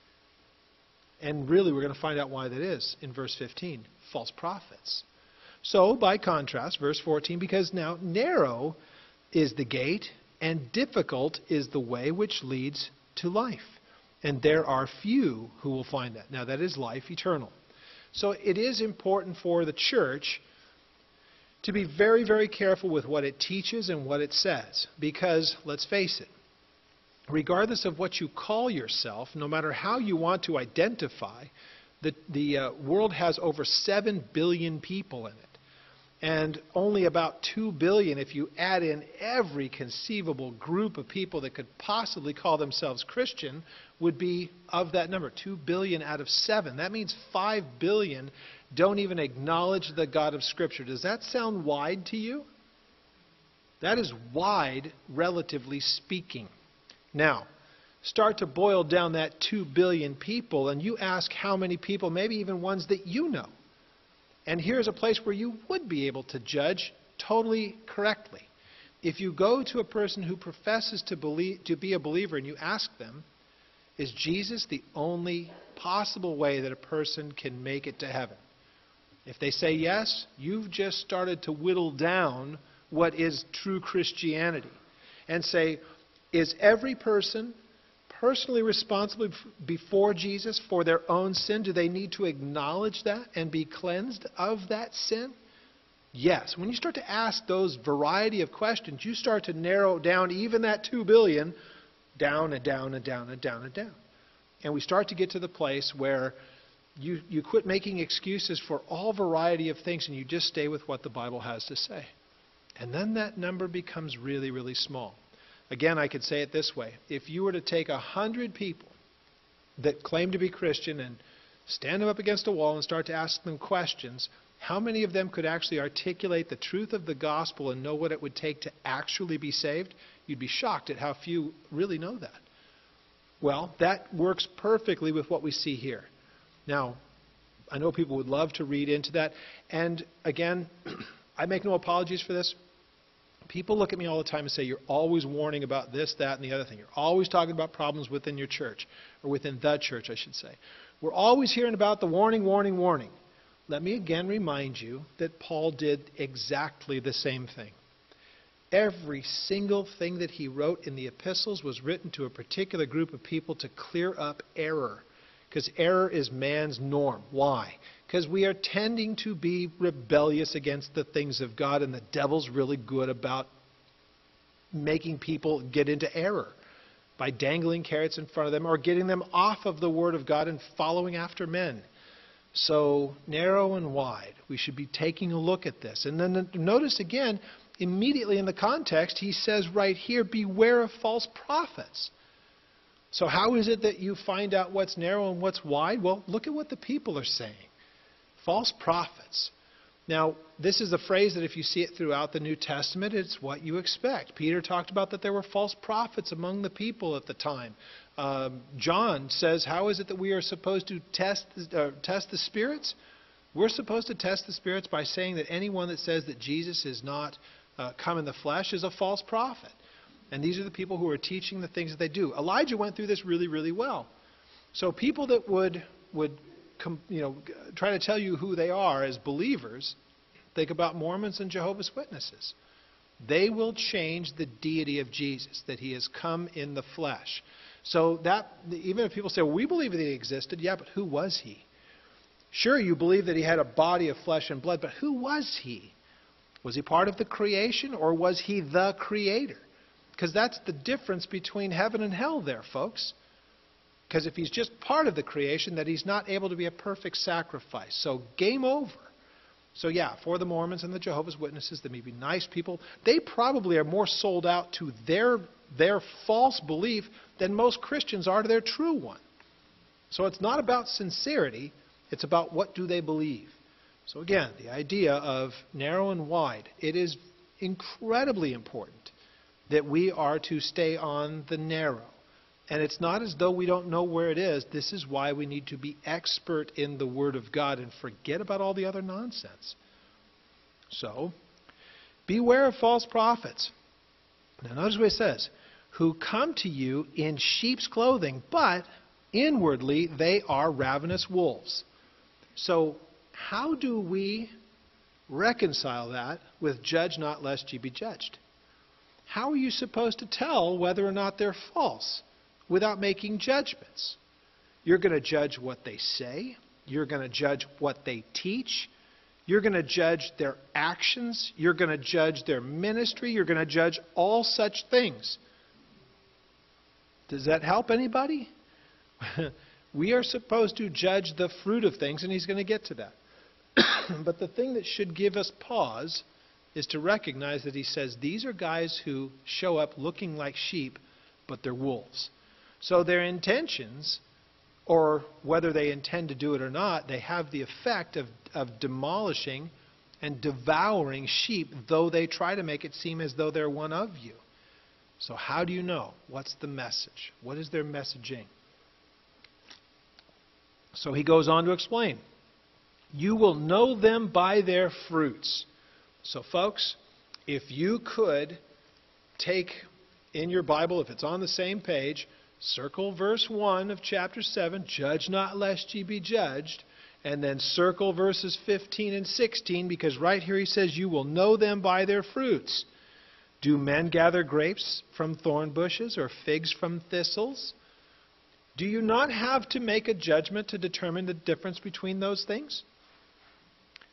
And really, we're going to find out why that is in verse 15. False prophets. So, by contrast, verse 14, because now narrow is the gate, and difficult is the way which leads to life. And there are few who will find that. Now, that is life eternal. So it is important for the church to be very, very careful with what it teaches and what it says. Because, let's face it, regardless of what you call yourself, no matter how you want to identify, the world has over 7 billion people in it. And only about 2 billion, if you add in every conceivable group of people that could possibly call themselves Christian, would be of that number, 2 billion out of 7. That means 5 billion don't even acknowledge the God of Scripture. Does that sound wide to you? That is wide, relatively speaking. Now, start to boil down that 2 billion people, and you ask how many people, maybe even ones that you know. And here's a place where you would be able to judge totally correctly. If you go to a person who professes to be a believer and you ask them, is Jesus the only possible way that a person can make it to heaven? If they say yes, you've just started to whittle down what is true Christianity. And say, is every person personally responsible before Jesus for their own sin? Do they need to acknowledge that and be cleansed of that sin? Yes. When you start to ask those variety of questions, you start to narrow down even that 2 billion down and down and down and down and down. And we start to get to the place where you quit making excuses for all variety of things and you just stay with what the Bible has to say. And then that number becomes really, really small. Again, I could say it this way. If you were to take 100 people that claim to be Christian and stand them up against a wall and start to ask them questions, how many of them could actually articulate the truth of the gospel and know what it would take to actually be saved? You'd be shocked at how few really know that. Well, that works perfectly with what we see here. Now, I know people would love to read into that. And again, I make no apologies for this. People look at me all the time and say, you're always warning about this, that, and the other thing. You're always talking about problems within your church, or within the church, I should say. We're always hearing about the warning, warning, warning. Let me again remind you that Paul did exactly the same thing. Every single thing that he wrote in the epistles was written to a particular group of people to clear up error. Because error is man's norm. Why? Because we are tending to be rebellious against the things of God, and the devil's really good about making people get into error by dangling carrots in front of them or getting them off of the Word of God and following after men. So narrow and wide. We should be taking a look at this. And then notice again, immediately in the context, he says right here, beware of false prophets. So how is it that you find out what's narrow and what's wide? Well, look at what the people are saying. False prophets. Now, this is a phrase that if you see it throughout the New Testament, it's what you expect. Peter talked about that there were false prophets among the people at the time. John says, how is it that we are supposed to test the spirits? We're supposed to test the spirits by saying that anyone that says that Jesus is not come in the flesh is a false prophet. And these are the people who are teaching the things that they do. Elijah went through this really, really well. So people that would try to tell you who they are as believers, think about Mormons and Jehovah's Witnesses. They will change the deity of Jesus, that he has come in the flesh. So that, even if people say, well, we believe that he existed, yeah, but who was he? Sure, you believe that he had a body of flesh and blood, but who was he? Was he part of the creation, or was he the creator? Because that's the difference between heaven and hell there, folks. Because if he's just part of the creation, then he's not able to be a perfect sacrifice. So game over. So yeah, for the Mormons and the Jehovah's Witnesses, they may be nice people. They probably are more sold out to their false belief than most Christians are to their true one. So it's not about sincerity. It's about what do they believe. So again, the idea of narrow and wide. It is incredibly important that we are to stay on the narrow. And it's not as though we don't know where it is. This is why we need to be expert in the Word of God and forget about all the other nonsense. So, beware of false prophets. Now notice what it says. Who come to you in sheep's clothing, but inwardly they are ravenous wolves. So, how do we reconcile that with judge not lest ye be judged? How are you supposed to tell whether or not they're false without making judgments? You're going to judge what they say. You're going to judge what they teach. You're going to judge their actions. You're going to judge their ministry. You're going to judge all such things. Does that help anybody? We are supposed to judge the fruit of things, and he's going to get to that. But the thing that should give us pause is to recognize that he says these are guys who show up looking like sheep, but they're wolves. So their intentions, or whether they intend to do it or not, they have the effect of demolishing and devouring sheep, though they try to make it seem as though they're one of you. So how do you know? What's the message? What is their messaging? So he goes on to explain. You will know them by their fruits. So folks, if you could take in your Bible, if it's on the same page, circle verse 1 of chapter 7, judge not lest ye be judged, and then circle verses 15 and 16, because right here he says, you will know them by their fruits. Do men gather grapes from thorn bushes or figs from thistles? Do you not have to make a judgment to determine the difference between those things?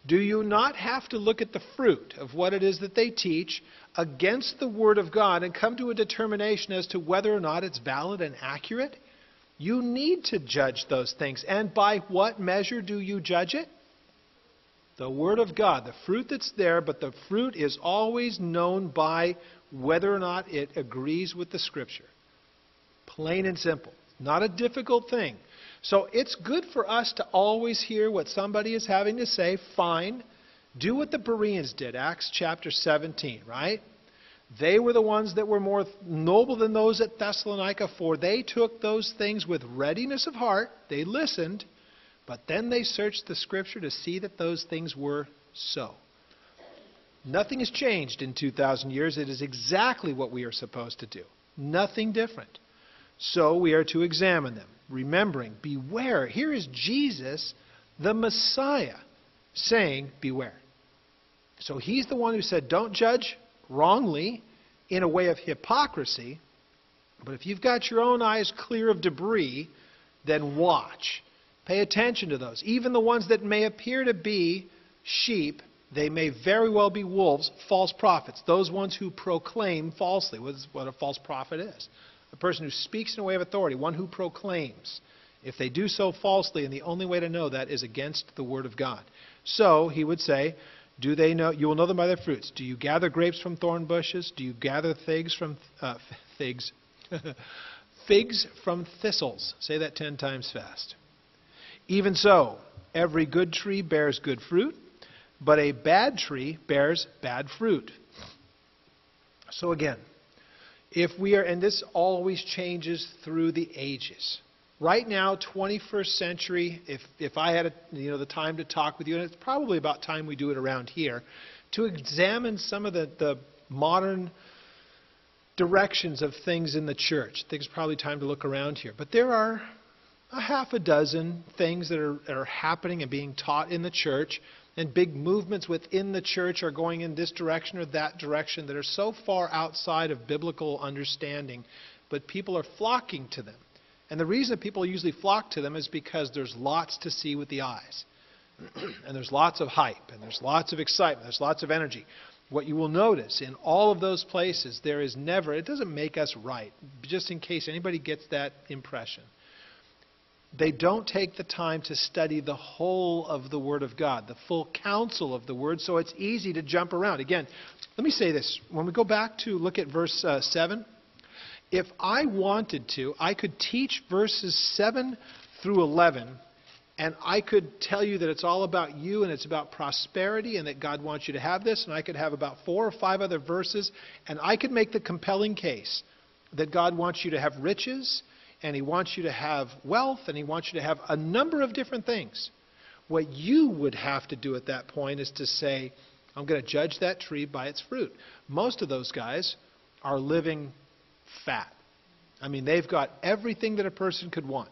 Do you not have to look at the fruit of what it is that they teach against the Word of God and come to a determination as to whether or not it's valid and accurate? You need to judge those things. And by what measure do you judge it? The Word of God, the fruit that's there, but the fruit is always known by whether or not it agrees with the Scripture. Plain and simple. Not a difficult thing. So it's good for us to always hear what somebody is having to say. Fine. Do what the Bereans did, Acts chapter 17, right? They were the ones that were more noble than those at Thessalonica, for they took those things with readiness of heart. They listened, but then they searched the Scripture to see that those things were so. Nothing has changed in 2,000 years. It is exactly what we are supposed to do. Nothing different. So we are to examine them, remembering, beware. Here is Jesus, the Messiah, saying, beware. So he's the one who said, don't judge wrongly in a way of hypocrisy. But if you've got your own eyes clear of debris, then watch. Pay attention to those. Even the ones that may appear to be sheep, they may very well be wolves, false prophets. Those ones who proclaim falsely. What a false prophet is. A person who speaks in a way of authority, one who proclaims. If they do so falsely, and the only way to know that is against the Word of God. So he would say, do they know? You will know them by their fruits. Do you gather grapes from thorn bushes? Do you gather figs from figs from thistles? Say that 10 times fast. Even so, every good tree bears good fruit, but a bad tree bears bad fruit. So again, if we are, and this always changes through the ages. Right now, 21st century, if I had the time to talk with you, and it's probably about time we do it around here, to examine some of the modern directions of things in the church. I think it's probably time to look around here. But there are a half a dozen things that are happening and being taught in the church, and big movements within the church are going in this direction or that direction that are so far outside of biblical understanding, but people are flocking to them. And the reason people usually flock to them is because there's lots to see with the eyes. And there's lots of hype, and there's lots of excitement, there's lots of energy. What you will notice in all of those places, there is never, it doesn't make us right, just in case anybody gets that impression. They don't take the time to study the whole of the Word of God, the full counsel of the Word, so it's easy to jump around. Again, let me say this. When we go back to look at verse 7, if I wanted to, I could teach verses 7 through 11, and I could tell you that it's all about you and it's about prosperity and that God wants you to have this, and I could have about 4 or 5 other verses, and I could make the compelling case that God wants you to have riches, and He wants you to have wealth, and He wants you to have a number of different things. What you would have to do at that point is to say, I'm going to judge that tree by its fruit. Most of those guys are living fat. I mean, they've got everything that a person could want.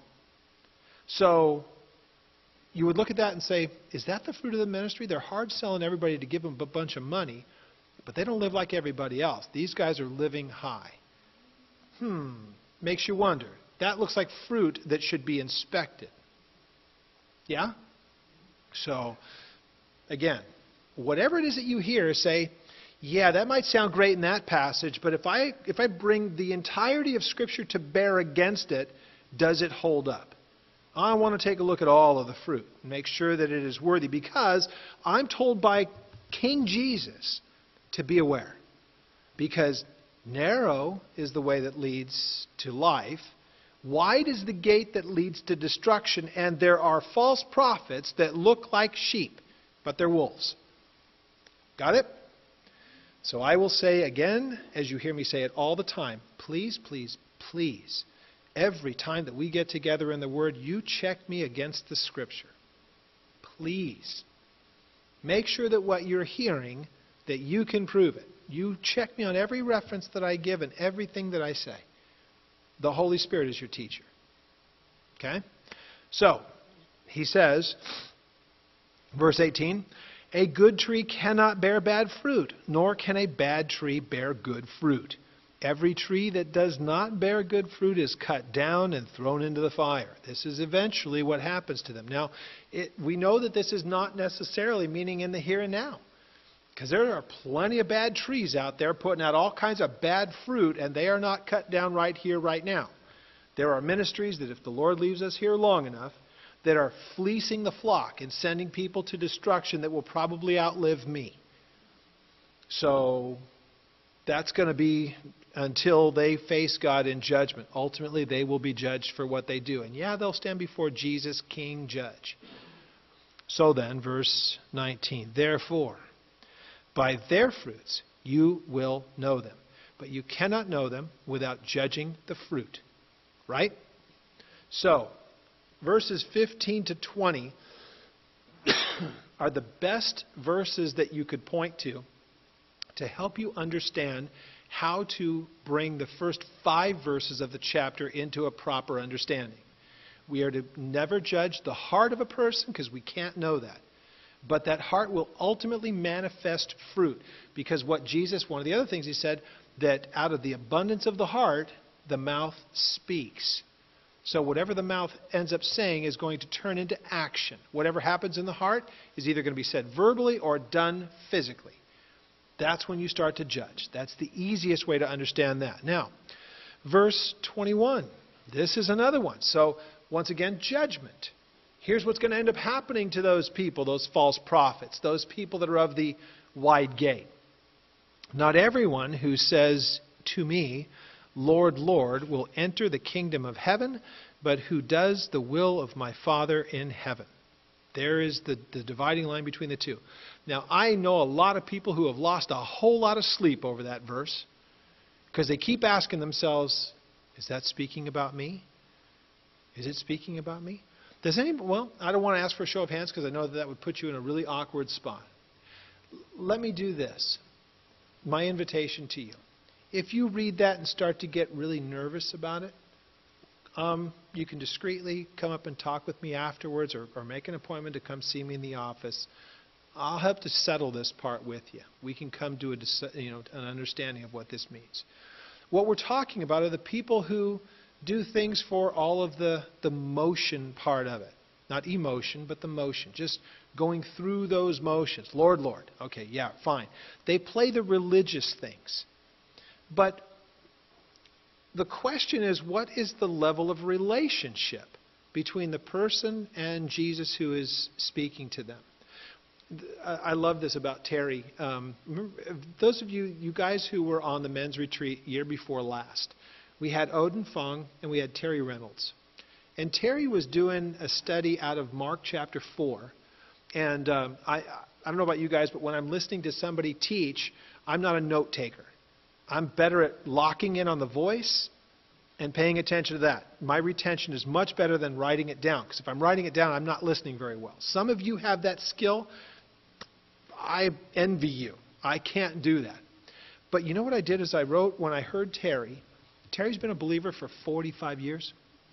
So you would look at that and say, is that the fruit of the ministry? They're hard selling everybody to give them a bunch of money, but they don't live like everybody else. These guys are living high. Makes you wonder. That looks like fruit that should be inspected. Yeah? So, again, whatever it is that you hear, say, yeah, that might sound great in that passage, but if I bring the entirety of Scripture to bear against it, does it hold up? I want to take a look at all of the fruit and make sure that it is worthy, because I'm told by King Jesus to be aware. Because narrow is the way that leads to life. Wide is the gate that leads to destruction, and there are false prophets that look like sheep, but they're wolves. Got it? So I will say again, as you hear me say it all the time, please, please, please, every time that we get together in the Word, you check me against the Scripture. Please. Make sure that what you're hearing, that you can prove it. You check me on every reference that I give and everything that I say. The Holy Spirit is your teacher. Okay? So, he says, verse 18, a good tree cannot bear bad fruit, nor can a bad tree bear good fruit. Every tree that does not bear good fruit is cut down and thrown into the fire. This is eventually what happens to them. Now, we know that this is not necessarily meaning in the here and now. Because there are plenty of bad trees out there putting out all kinds of bad fruit, and they are not cut down right here, right now. There are ministries that if the Lord leaves us here long enough, that are fleecing the flock and sending people to destruction that will probably outlive me. So that's going to be until they face God in judgment. Ultimately, they will be judged for what they do. And yeah, they'll stand before Jesus, King, Judge. So then, verse 19, therefore, by their fruits you will know them. But you cannot know them without judging the fruit. Right? So, verses 15 to 20 are the best verses that you could point to help you understand how to bring the first 5 verses of the chapter into a proper understanding. We are to never judge the heart of a person because we can't know that. But that heart will ultimately manifest fruit. Because what Jesus, one of the other things he said, that out of the abundance of the heart, the mouth speaks. So whatever the mouth ends up saying is going to turn into action. Whatever happens in the heart is either going to be said verbally or done physically. That's when you start to judge. That's the easiest way to understand that. Now, verse 21. This is another one. So, once again, judgment. Here's what's going to end up happening to those people, those false prophets, those people that are of the wide gate. Not everyone who says to me, Lord, Lord, will enter the kingdom of heaven, but who does the will of my Father in heaven. There is the dividing line between the two. Now, I know a lot of people who have lost a whole lot of sleep over that verse because they keep asking themselves, is that speaking about me? Is it speaking about me? Does anybody, well, I don't want to ask for a show of hands because I know that would put you in a really awkward spot. Let me do this. My invitation to you. If you read that and start to get really nervous about it, you can discreetly come up and talk with me afterwards or make an appointment to come see me in the office. I'll help to settle this part with you. We can come to an understanding of what this means. What we're talking about are the people who do things for all of the motion part of it. Not emotion, but the motion. Just going through those motions. Lord, Lord. Okay, yeah, fine. They play the religious things. But the question is, what is the level of relationship between the person and Jesus who is speaking to them? I love this about Terry. Remember, those of you guys who were on the men's retreat year before last, we had Odin Fung and we had Terry Reynolds. And Terry was doing a study out of Mark chapter 4. And I don't know about you guys, but when I'm listening to somebody teach, I'm not a note taker. I'm better at locking in on the voice and paying attention to that. My retention is much better than writing it down. Because if I'm writing it down, I'm not listening very well. Some of you have that skill. I envy you. I can't do that. But you know what I did is I wrote, when I heard Terry, Terry's been a believer for 45 years.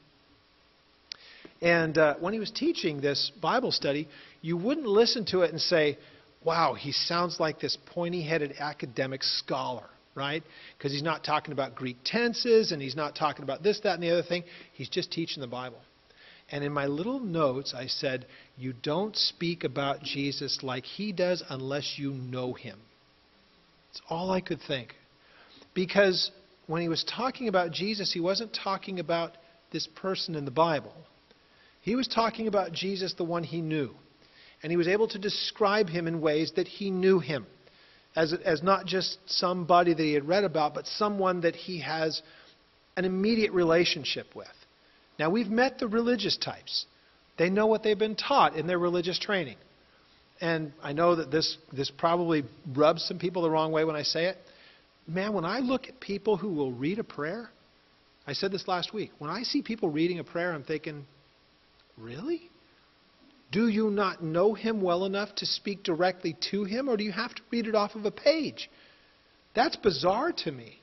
And when he was teaching this Bible study, you wouldn't listen to it and say, wow, he sounds like this pointy-headed academic scholar, right? Because he's not talking about Greek tenses and he's not talking about this, that, and the other thing. He's just teaching the Bible. And in my little notes, I said, you don't speak about Jesus like he does unless you know him. That's all I could think. Because when he was talking about Jesus, he wasn't talking about this person in the Bible. He was talking about Jesus, the one he knew. And he was able to describe him in ways that he knew him. As not just somebody that he had read about, but someone that he has an immediate relationship with. Now, we've met the religious types. They know what they've been taught in their religious training. And I know that this probably rubs some people the wrong way when I say it. Man, when I look at people who will read a prayer, I said this last week, when I see people reading a prayer, I'm thinking, really? Do you not know him well enough to speak directly to him, or do you have to read it off of a page? That's bizarre to me.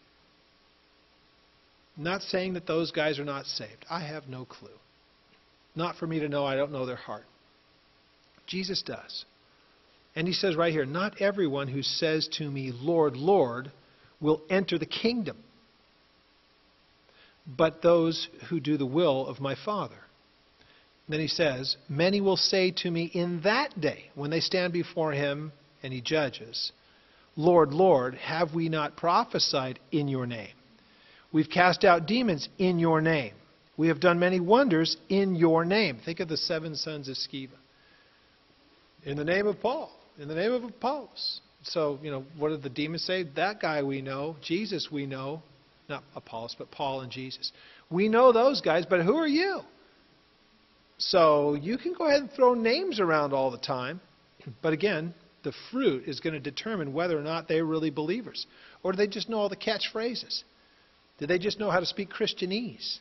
I'm not saying that those guys are not saved. I have no clue. Not for me to know. I don't know their heart. Jesus does. And he says right here, not everyone who says to me, Lord, Lord, will enter the kingdom, but those who do the will of my Father. Then he says, many will say to me in that day, when they stand before him and he judges, Lord, Lord, have we not prophesied in your name? We've cast out demons in your name. We have done many wonders in your name. Think of the 7 sons of Sceva. In the name of Paul, in the name of Apollos. So, what did the demons say? That guy we know, Jesus we know. Not Apollos, but Paul and Jesus. We know those guys, but who are you? So you can go ahead and throw names around all the time. But again, the fruit is going to determine whether or not they're really believers. Or do they just know all the catchphrases? Do they just know how to speak Christianese?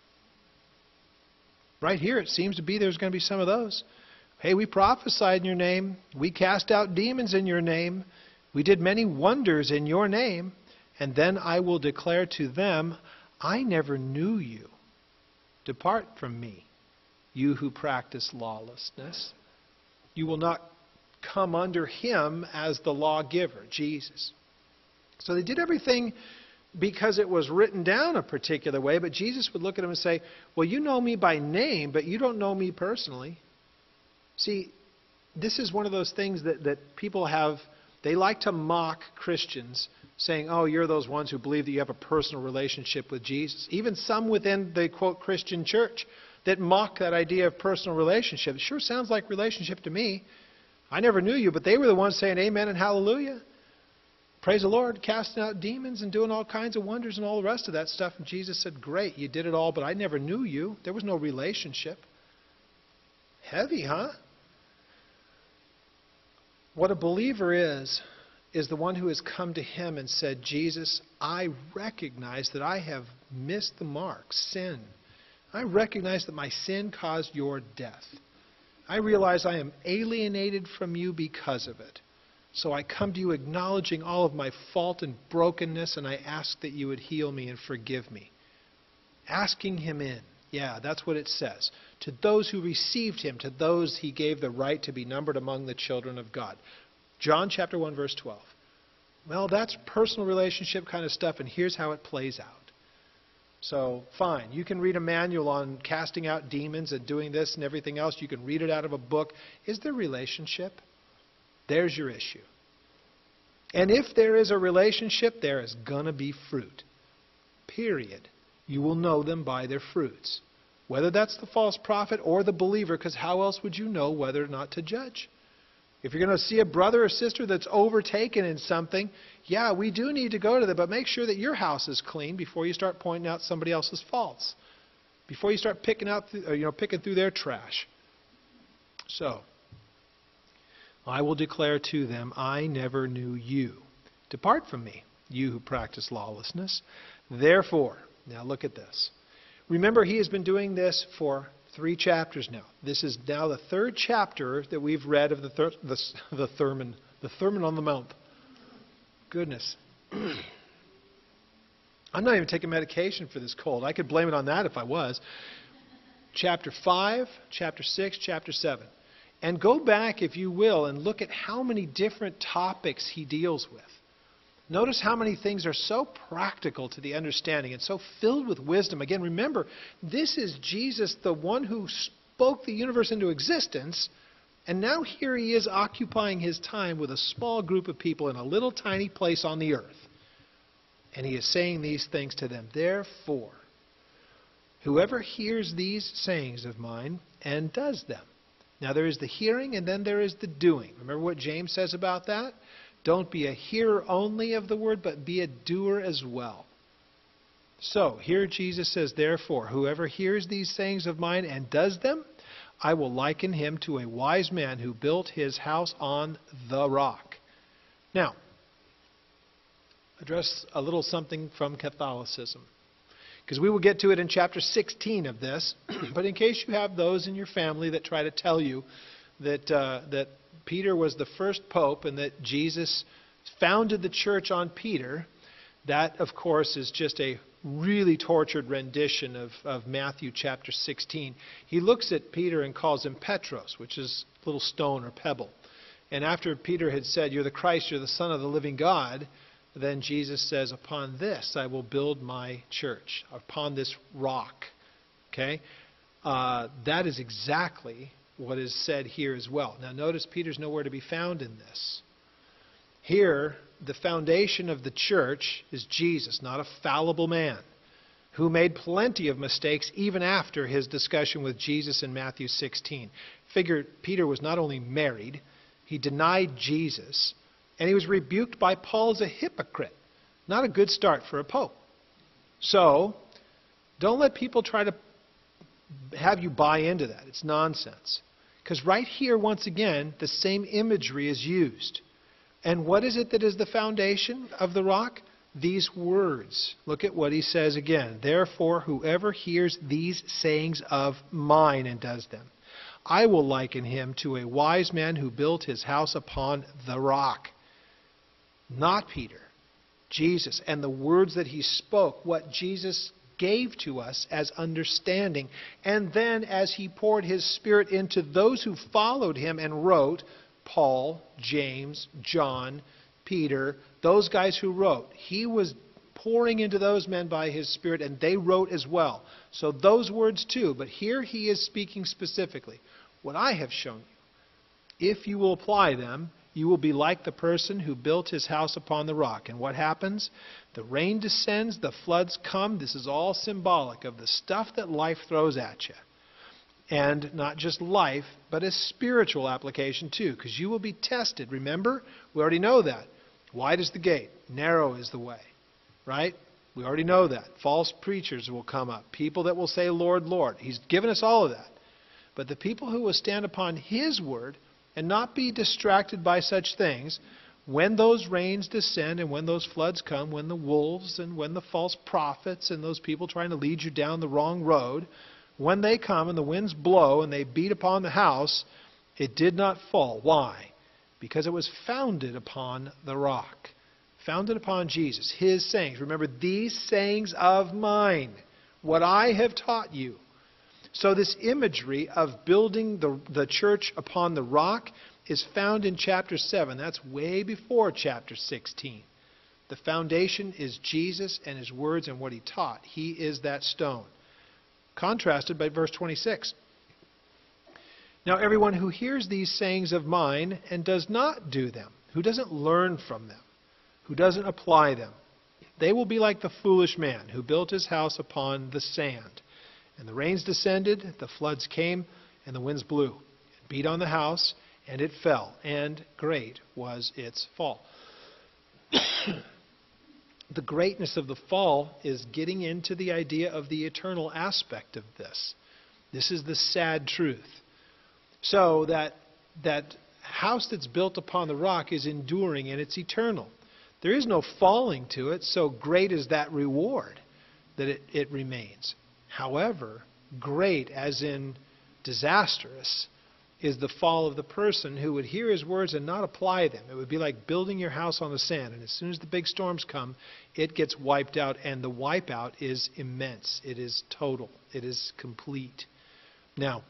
Right here it seems to be there's going to be some of those. Hey, we prophesied in your name. We cast out demons in your name. We did many wonders in your name. And then I will declare to them, I never knew you. Depart from me, you who practice lawlessness. You will not come under him as the lawgiver, Jesus. So they did everything because it was written down a particular way, but Jesus would look at them and say, well, you know me by name, but you don't know me personally. See, this is one of those things that people have. They like to mock Christians, saying, oh, you're those ones who believe that you have a personal relationship with Jesus. Even some within the, quote, Christian church that mock that idea of personal relationship. It sure sounds like relationship to me. I never knew you, but they were the ones saying amen and hallelujah. Praise the Lord, casting out demons and doing all kinds of wonders and all the rest of that stuff. And Jesus said, great, you did it all, but I never knew you. There was no relationship. Heavy, huh? What a believer is the one who has come to him and said, Jesus, I recognize that I have missed the mark, sin. I recognize that my sin caused your death. I realize I am alienated from you because of it. So I come to you acknowledging all of my fault and brokenness, and I ask that you would heal me and forgive me. Asking him in. Yeah, that's what it says. To those who received him, to those he gave the right to be numbered among the children of God. John chapter 1, verse 12. Well, that's personal relationship kind of stuff, and here's how it plays out. So, fine. You can read a manual on casting out demons and doing this and everything else. You can read it out of a book. Is there relationship? There's your issue. And if there is a relationship, there is going to be fruit. Period. You will know them by their fruits. Whether that's the false prophet or the believer, because how else would you know whether or not to judge? If you're going to see a brother or sister that's overtaken in something, yeah, we do need to go to them, but make sure that your house is clean before you start pointing out somebody else's faults. Before you start picking through their trash. So, I will declare to them, I never knew you. Depart from me, you who practice lawlessness. Therefore, now look at this. Remember, he has been doing this for 3 chapters now. This is now the 3rd chapter that we've read of the Sermon on the Mount. Goodness. I'm not even taking medication for this cold. I could blame it on that if I was. Chapter 5, chapter 6, chapter 7. And go back, if you will, and look at how many different topics he deals with. Notice how many things are so practical to the understanding and so filled with wisdom. Again, remember, this is Jesus, the one who spoke the universe into existence, and now here he is occupying his time with a small group of people in a little tiny place on the earth. And he is saying these things to them. Therefore, whoever hears these sayings of mine and does them. Now there is the hearing and then there is the doing. Remember what James says about that? Don't be a hearer only of the word, but be a doer as well. So, here Jesus says, therefore, whoever hears these sayings of mine and does them, I will liken him to a wise man who built his house on the rock. Now, address a little something from Catholicism, because we will get to it in chapter 16 of this. But in case you have those in your family that try to tell you that Peter was the first pope and that Jesus founded the church on Peter, that, of course, is just a really tortured rendition of Matthew chapter 16. He looks at Peter and calls him Petros, which is a little stone or pebble. And after Peter had said, you're the Christ, you're the Son of the living God, then Jesus says, upon this I will build my church, upon this rock. Okay? That is exactly what is said here as well. Now notice Peter's nowhere to be found in this. Here, the foundation of the church is Jesus, not a fallible man, who made plenty of mistakes even after his discussion with Jesus in Matthew 16. Figure Peter was not only married, he denied Jesus, and he was rebuked by Paul as a hypocrite. Not a good start for a pope. So, don't let people try to have you buy into that. It's nonsense. Because right here, once again, the same imagery is used. And what is it that is the foundation of the rock? These words. Look at what he says again. Therefore, whoever hears these sayings of mine and does them, I will liken him to a wise man who built his house upon the rock. Not Peter, Jesus. And the words that he spoke, what Jesus gave to us as understanding. And then as he poured his Spirit into those who followed him and wrote, Paul, James, John, Peter, those guys who wrote, he was pouring into those men by his Spirit, and they wrote as well. So those words too, but here he is speaking specifically. What I have shown you, if you will apply them, you will be like the person who built his house upon the rock. And what happens? The rain descends, the floods come. This is all symbolic of the stuff that life throws at you. And not just life, but a spiritual application too, because you will be tested. Remember? We already know that. Wide is the gate, narrow is the way. Right? We already know that. False preachers will come up. People that will say, Lord, Lord. He's given us all of that. But the people who will stand upon His word and not be distracted by such things, when those rains descend and when those floods come, when the wolves and when the false prophets and those people trying to lead you down the wrong road, when they come and the winds blow and they beat upon the house, it did not fall. Why? Because it was founded upon the rock. Founded upon Jesus, His sayings. Remember, these sayings of mine, what I have taught you. So this imagery of building the church upon the rock is found in chapter 7. That's way before chapter 16. The foundation is Jesus and His words and what He taught. He is that stone. Contrasted by verse 26. Now everyone who hears these sayings of mine and does not do them, who doesn't learn from them, who doesn't apply them, they will be like the foolish man who built his house upon the sand. And the rains descended, the floods came, and the winds blew, and beat on the house, and it fell, and great was its fall. The greatness of the fall is getting into the idea of the eternal aspect of this. This is the sad truth. So that house that's built upon the rock is enduring and it's eternal. There is no falling to it, so great is that reward that it remains. However, great, as in disastrous, is the fall of the person who would hear His words and not apply them. It would be like building your house on the sand, and as soon as the big storms come, it gets wiped out, and the wipeout is immense. It is total. It is complete. Now,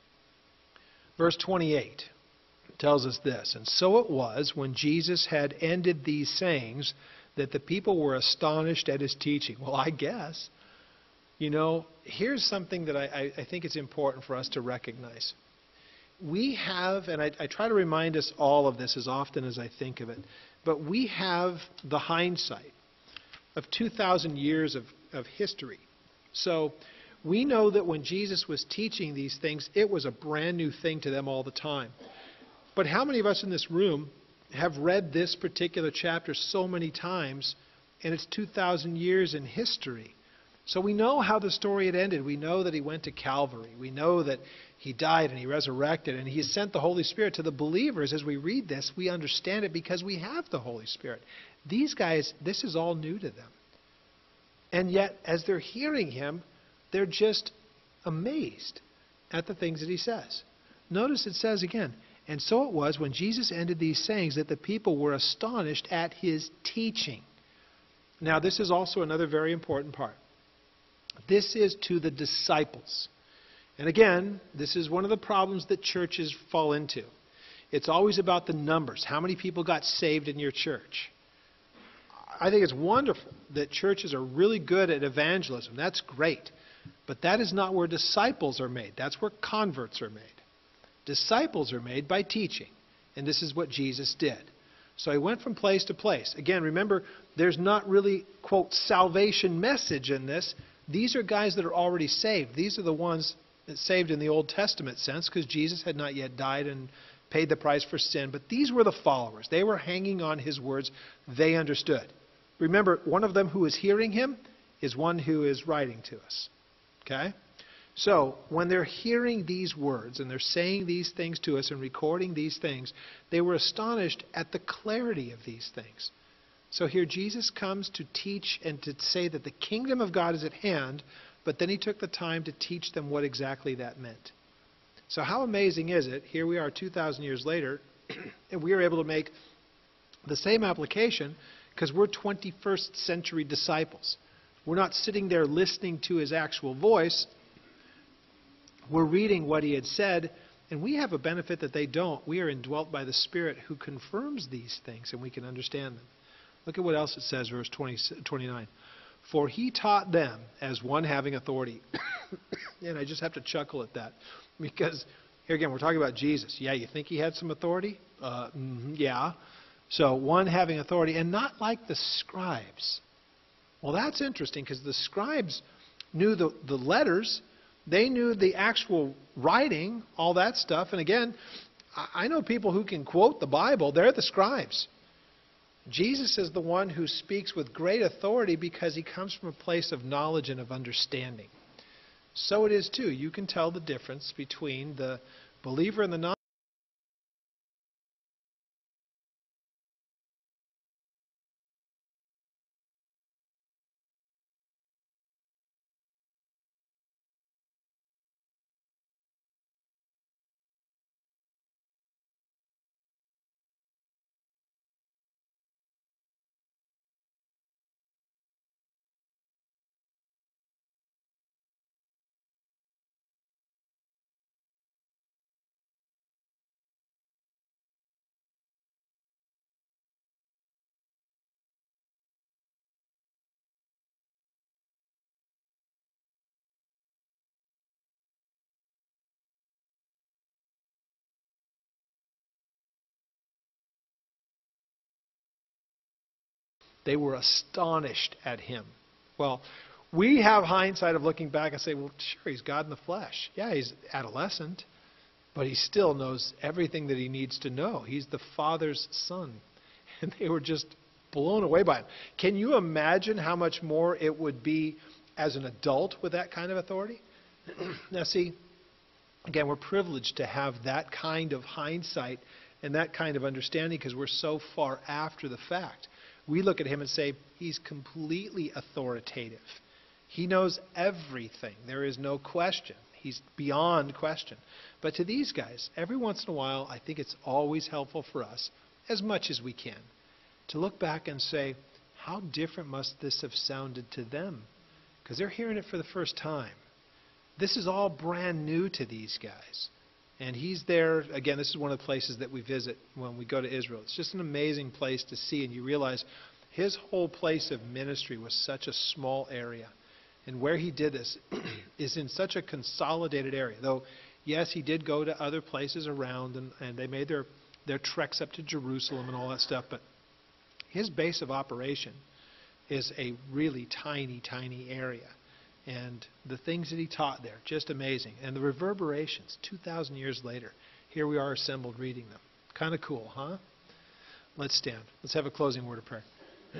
verse 28 tells us this, and so it was when Jesus had ended these sayings that the people were astonished at His teaching. Well, I guess. You know, here's something that I think it's important for us to recognize. We have, and I try to remind us all of this as often as I think of it, but we have the hindsight of 2,000 years of history. So we know that when Jesus was teaching these things, it was a brand new thing to them all the time. But how many of us in this room have read this particular chapter so many times, and it's 2,000 years in history? So we know how the story had ended. We know that He went to Calvary. We know that He died and He resurrected and He sent the Holy Spirit to the believers. As we read this, we understand it because we have the Holy Spirit. These guys, this is all new to them. And yet, as they're hearing Him, they're just amazed at the things that He says. Notice it says again, and so it was when Jesus ended these sayings that the people were astonished at His teaching. Now, this is also another very important part. This is to the disciples. And again, this is one of the problems that churches fall into. It's always about the numbers. How many people got saved in your church? I think it's wonderful that churches are really good at evangelism. That's great. But that is not where disciples are made. That's where converts are made. Disciples are made by teaching. And this is what Jesus did. So he went from place to place. Again, remember, there's not really, quote, salvation message in this. These are guys that are already saved. These are the ones that saved in the Old Testament sense, because Jesus had not yet died and paid the price for sin. But these were the followers. They were hanging on his words. They understood. Remember, one of them who is hearing him is one who is writing to us. Okay? So, when they're hearing these words and they're saying these things to us and recording these things, they were astonished at the clarity of these things. So here Jesus comes to teach and to say that the kingdom of God is at hand, but then he took the time to teach them what exactly that meant. So how amazing is it? Here we are 2,000 years later, and we are able to make the same application because we're 21st century disciples. We're not sitting there listening to his actual voice. We're reading what he had said, and we have a benefit that they don't. We are indwelt by the Spirit who confirms these things, and we can understand them. Look at what else it says, verse 29. For he taught them as one having authority. And I just have to chuckle at that. Because, here again, we're talking about Jesus. Yeah, you think he had some authority? Yeah. So, one having authority, and not like the scribes. Well, that's interesting, because the scribes knew the letters. They knew the actual writing, all that stuff. And again, I know people who can quote the Bible. They're the scribes. Jesus is the one who speaks with great authority because he comes from a place of knowledge and of understanding. So it is too. You can tell the difference between the believer and the non-believer. They were astonished at him. Well, we have hindsight of looking back and say, well, sure, he's God in the flesh. Yeah, he's adolescent, but he still knows everything that he needs to know. He's the Father's Son. And they were just blown away by him. Can you imagine how much more it would be as an adult with that kind of authority? Now see, again, we're privileged to have that kind of hindsight and that kind of understanding because we're so far after the fact. We look at him and say, he's completely authoritative. He knows everything. There is no question. He's beyond question. But to these guys, every once in a while, I think it's always helpful for us, as much as we can, to look back and say, how different must this have sounded to them? Because they're hearing it for the first time. This is all brand new to these guys. And he's there, again, this is one of the places that we visit when we go to Israel. It's just an amazing place to see, and you realize his whole place of ministry was such a small area. And where he did this is in such a consolidated area. Though, yes, he did go to other places around, and they made their treks up to Jerusalem and all that stuff, but his base of operation is a really tiny, tiny area. And the things that he taught there, just amazing. And the reverberations, 2,000 years later, here we are assembled reading them. Kind of cool, huh? Let's stand. Let's have a closing word of prayer.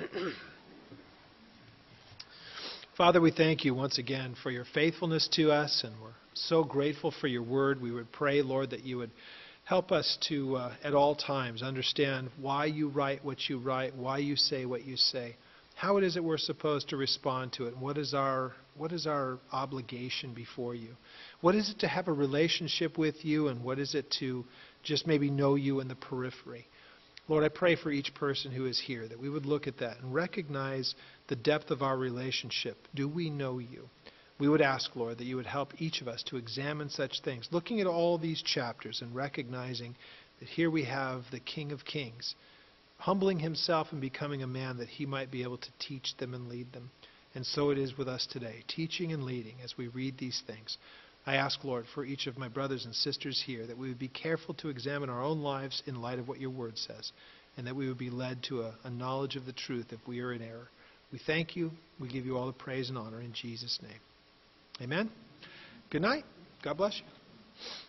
Father, we thank you once again for your faithfulness to us, and we're so grateful for your word. We would pray, Lord, that you would help us to, at all times, understand why you write what you write, why you say what you say, how it is that we're supposed to respond to it, and what is our obligation before you. What is it to have a relationship with you, and what is it to just maybe know you in the periphery? Lord, I pray for each person who is here that we would look at that and recognize the depth of our relationship. Do we know you? We would ask, Lord, that you would help each of us to examine such things, looking at all these chapters and recognizing that here we have the King of Kings, humbling himself and becoming a man that he might be able to teach them and lead them. And so it is with us today, teaching and leading as we read these things. I ask, Lord, for each of my brothers and sisters here that we would be careful to examine our own lives in light of what your word says, and that we would be led to a knowledge of the truth if we are in error. We thank you. We give you all the praise and honor in Jesus' name. Amen. Good night. God bless you.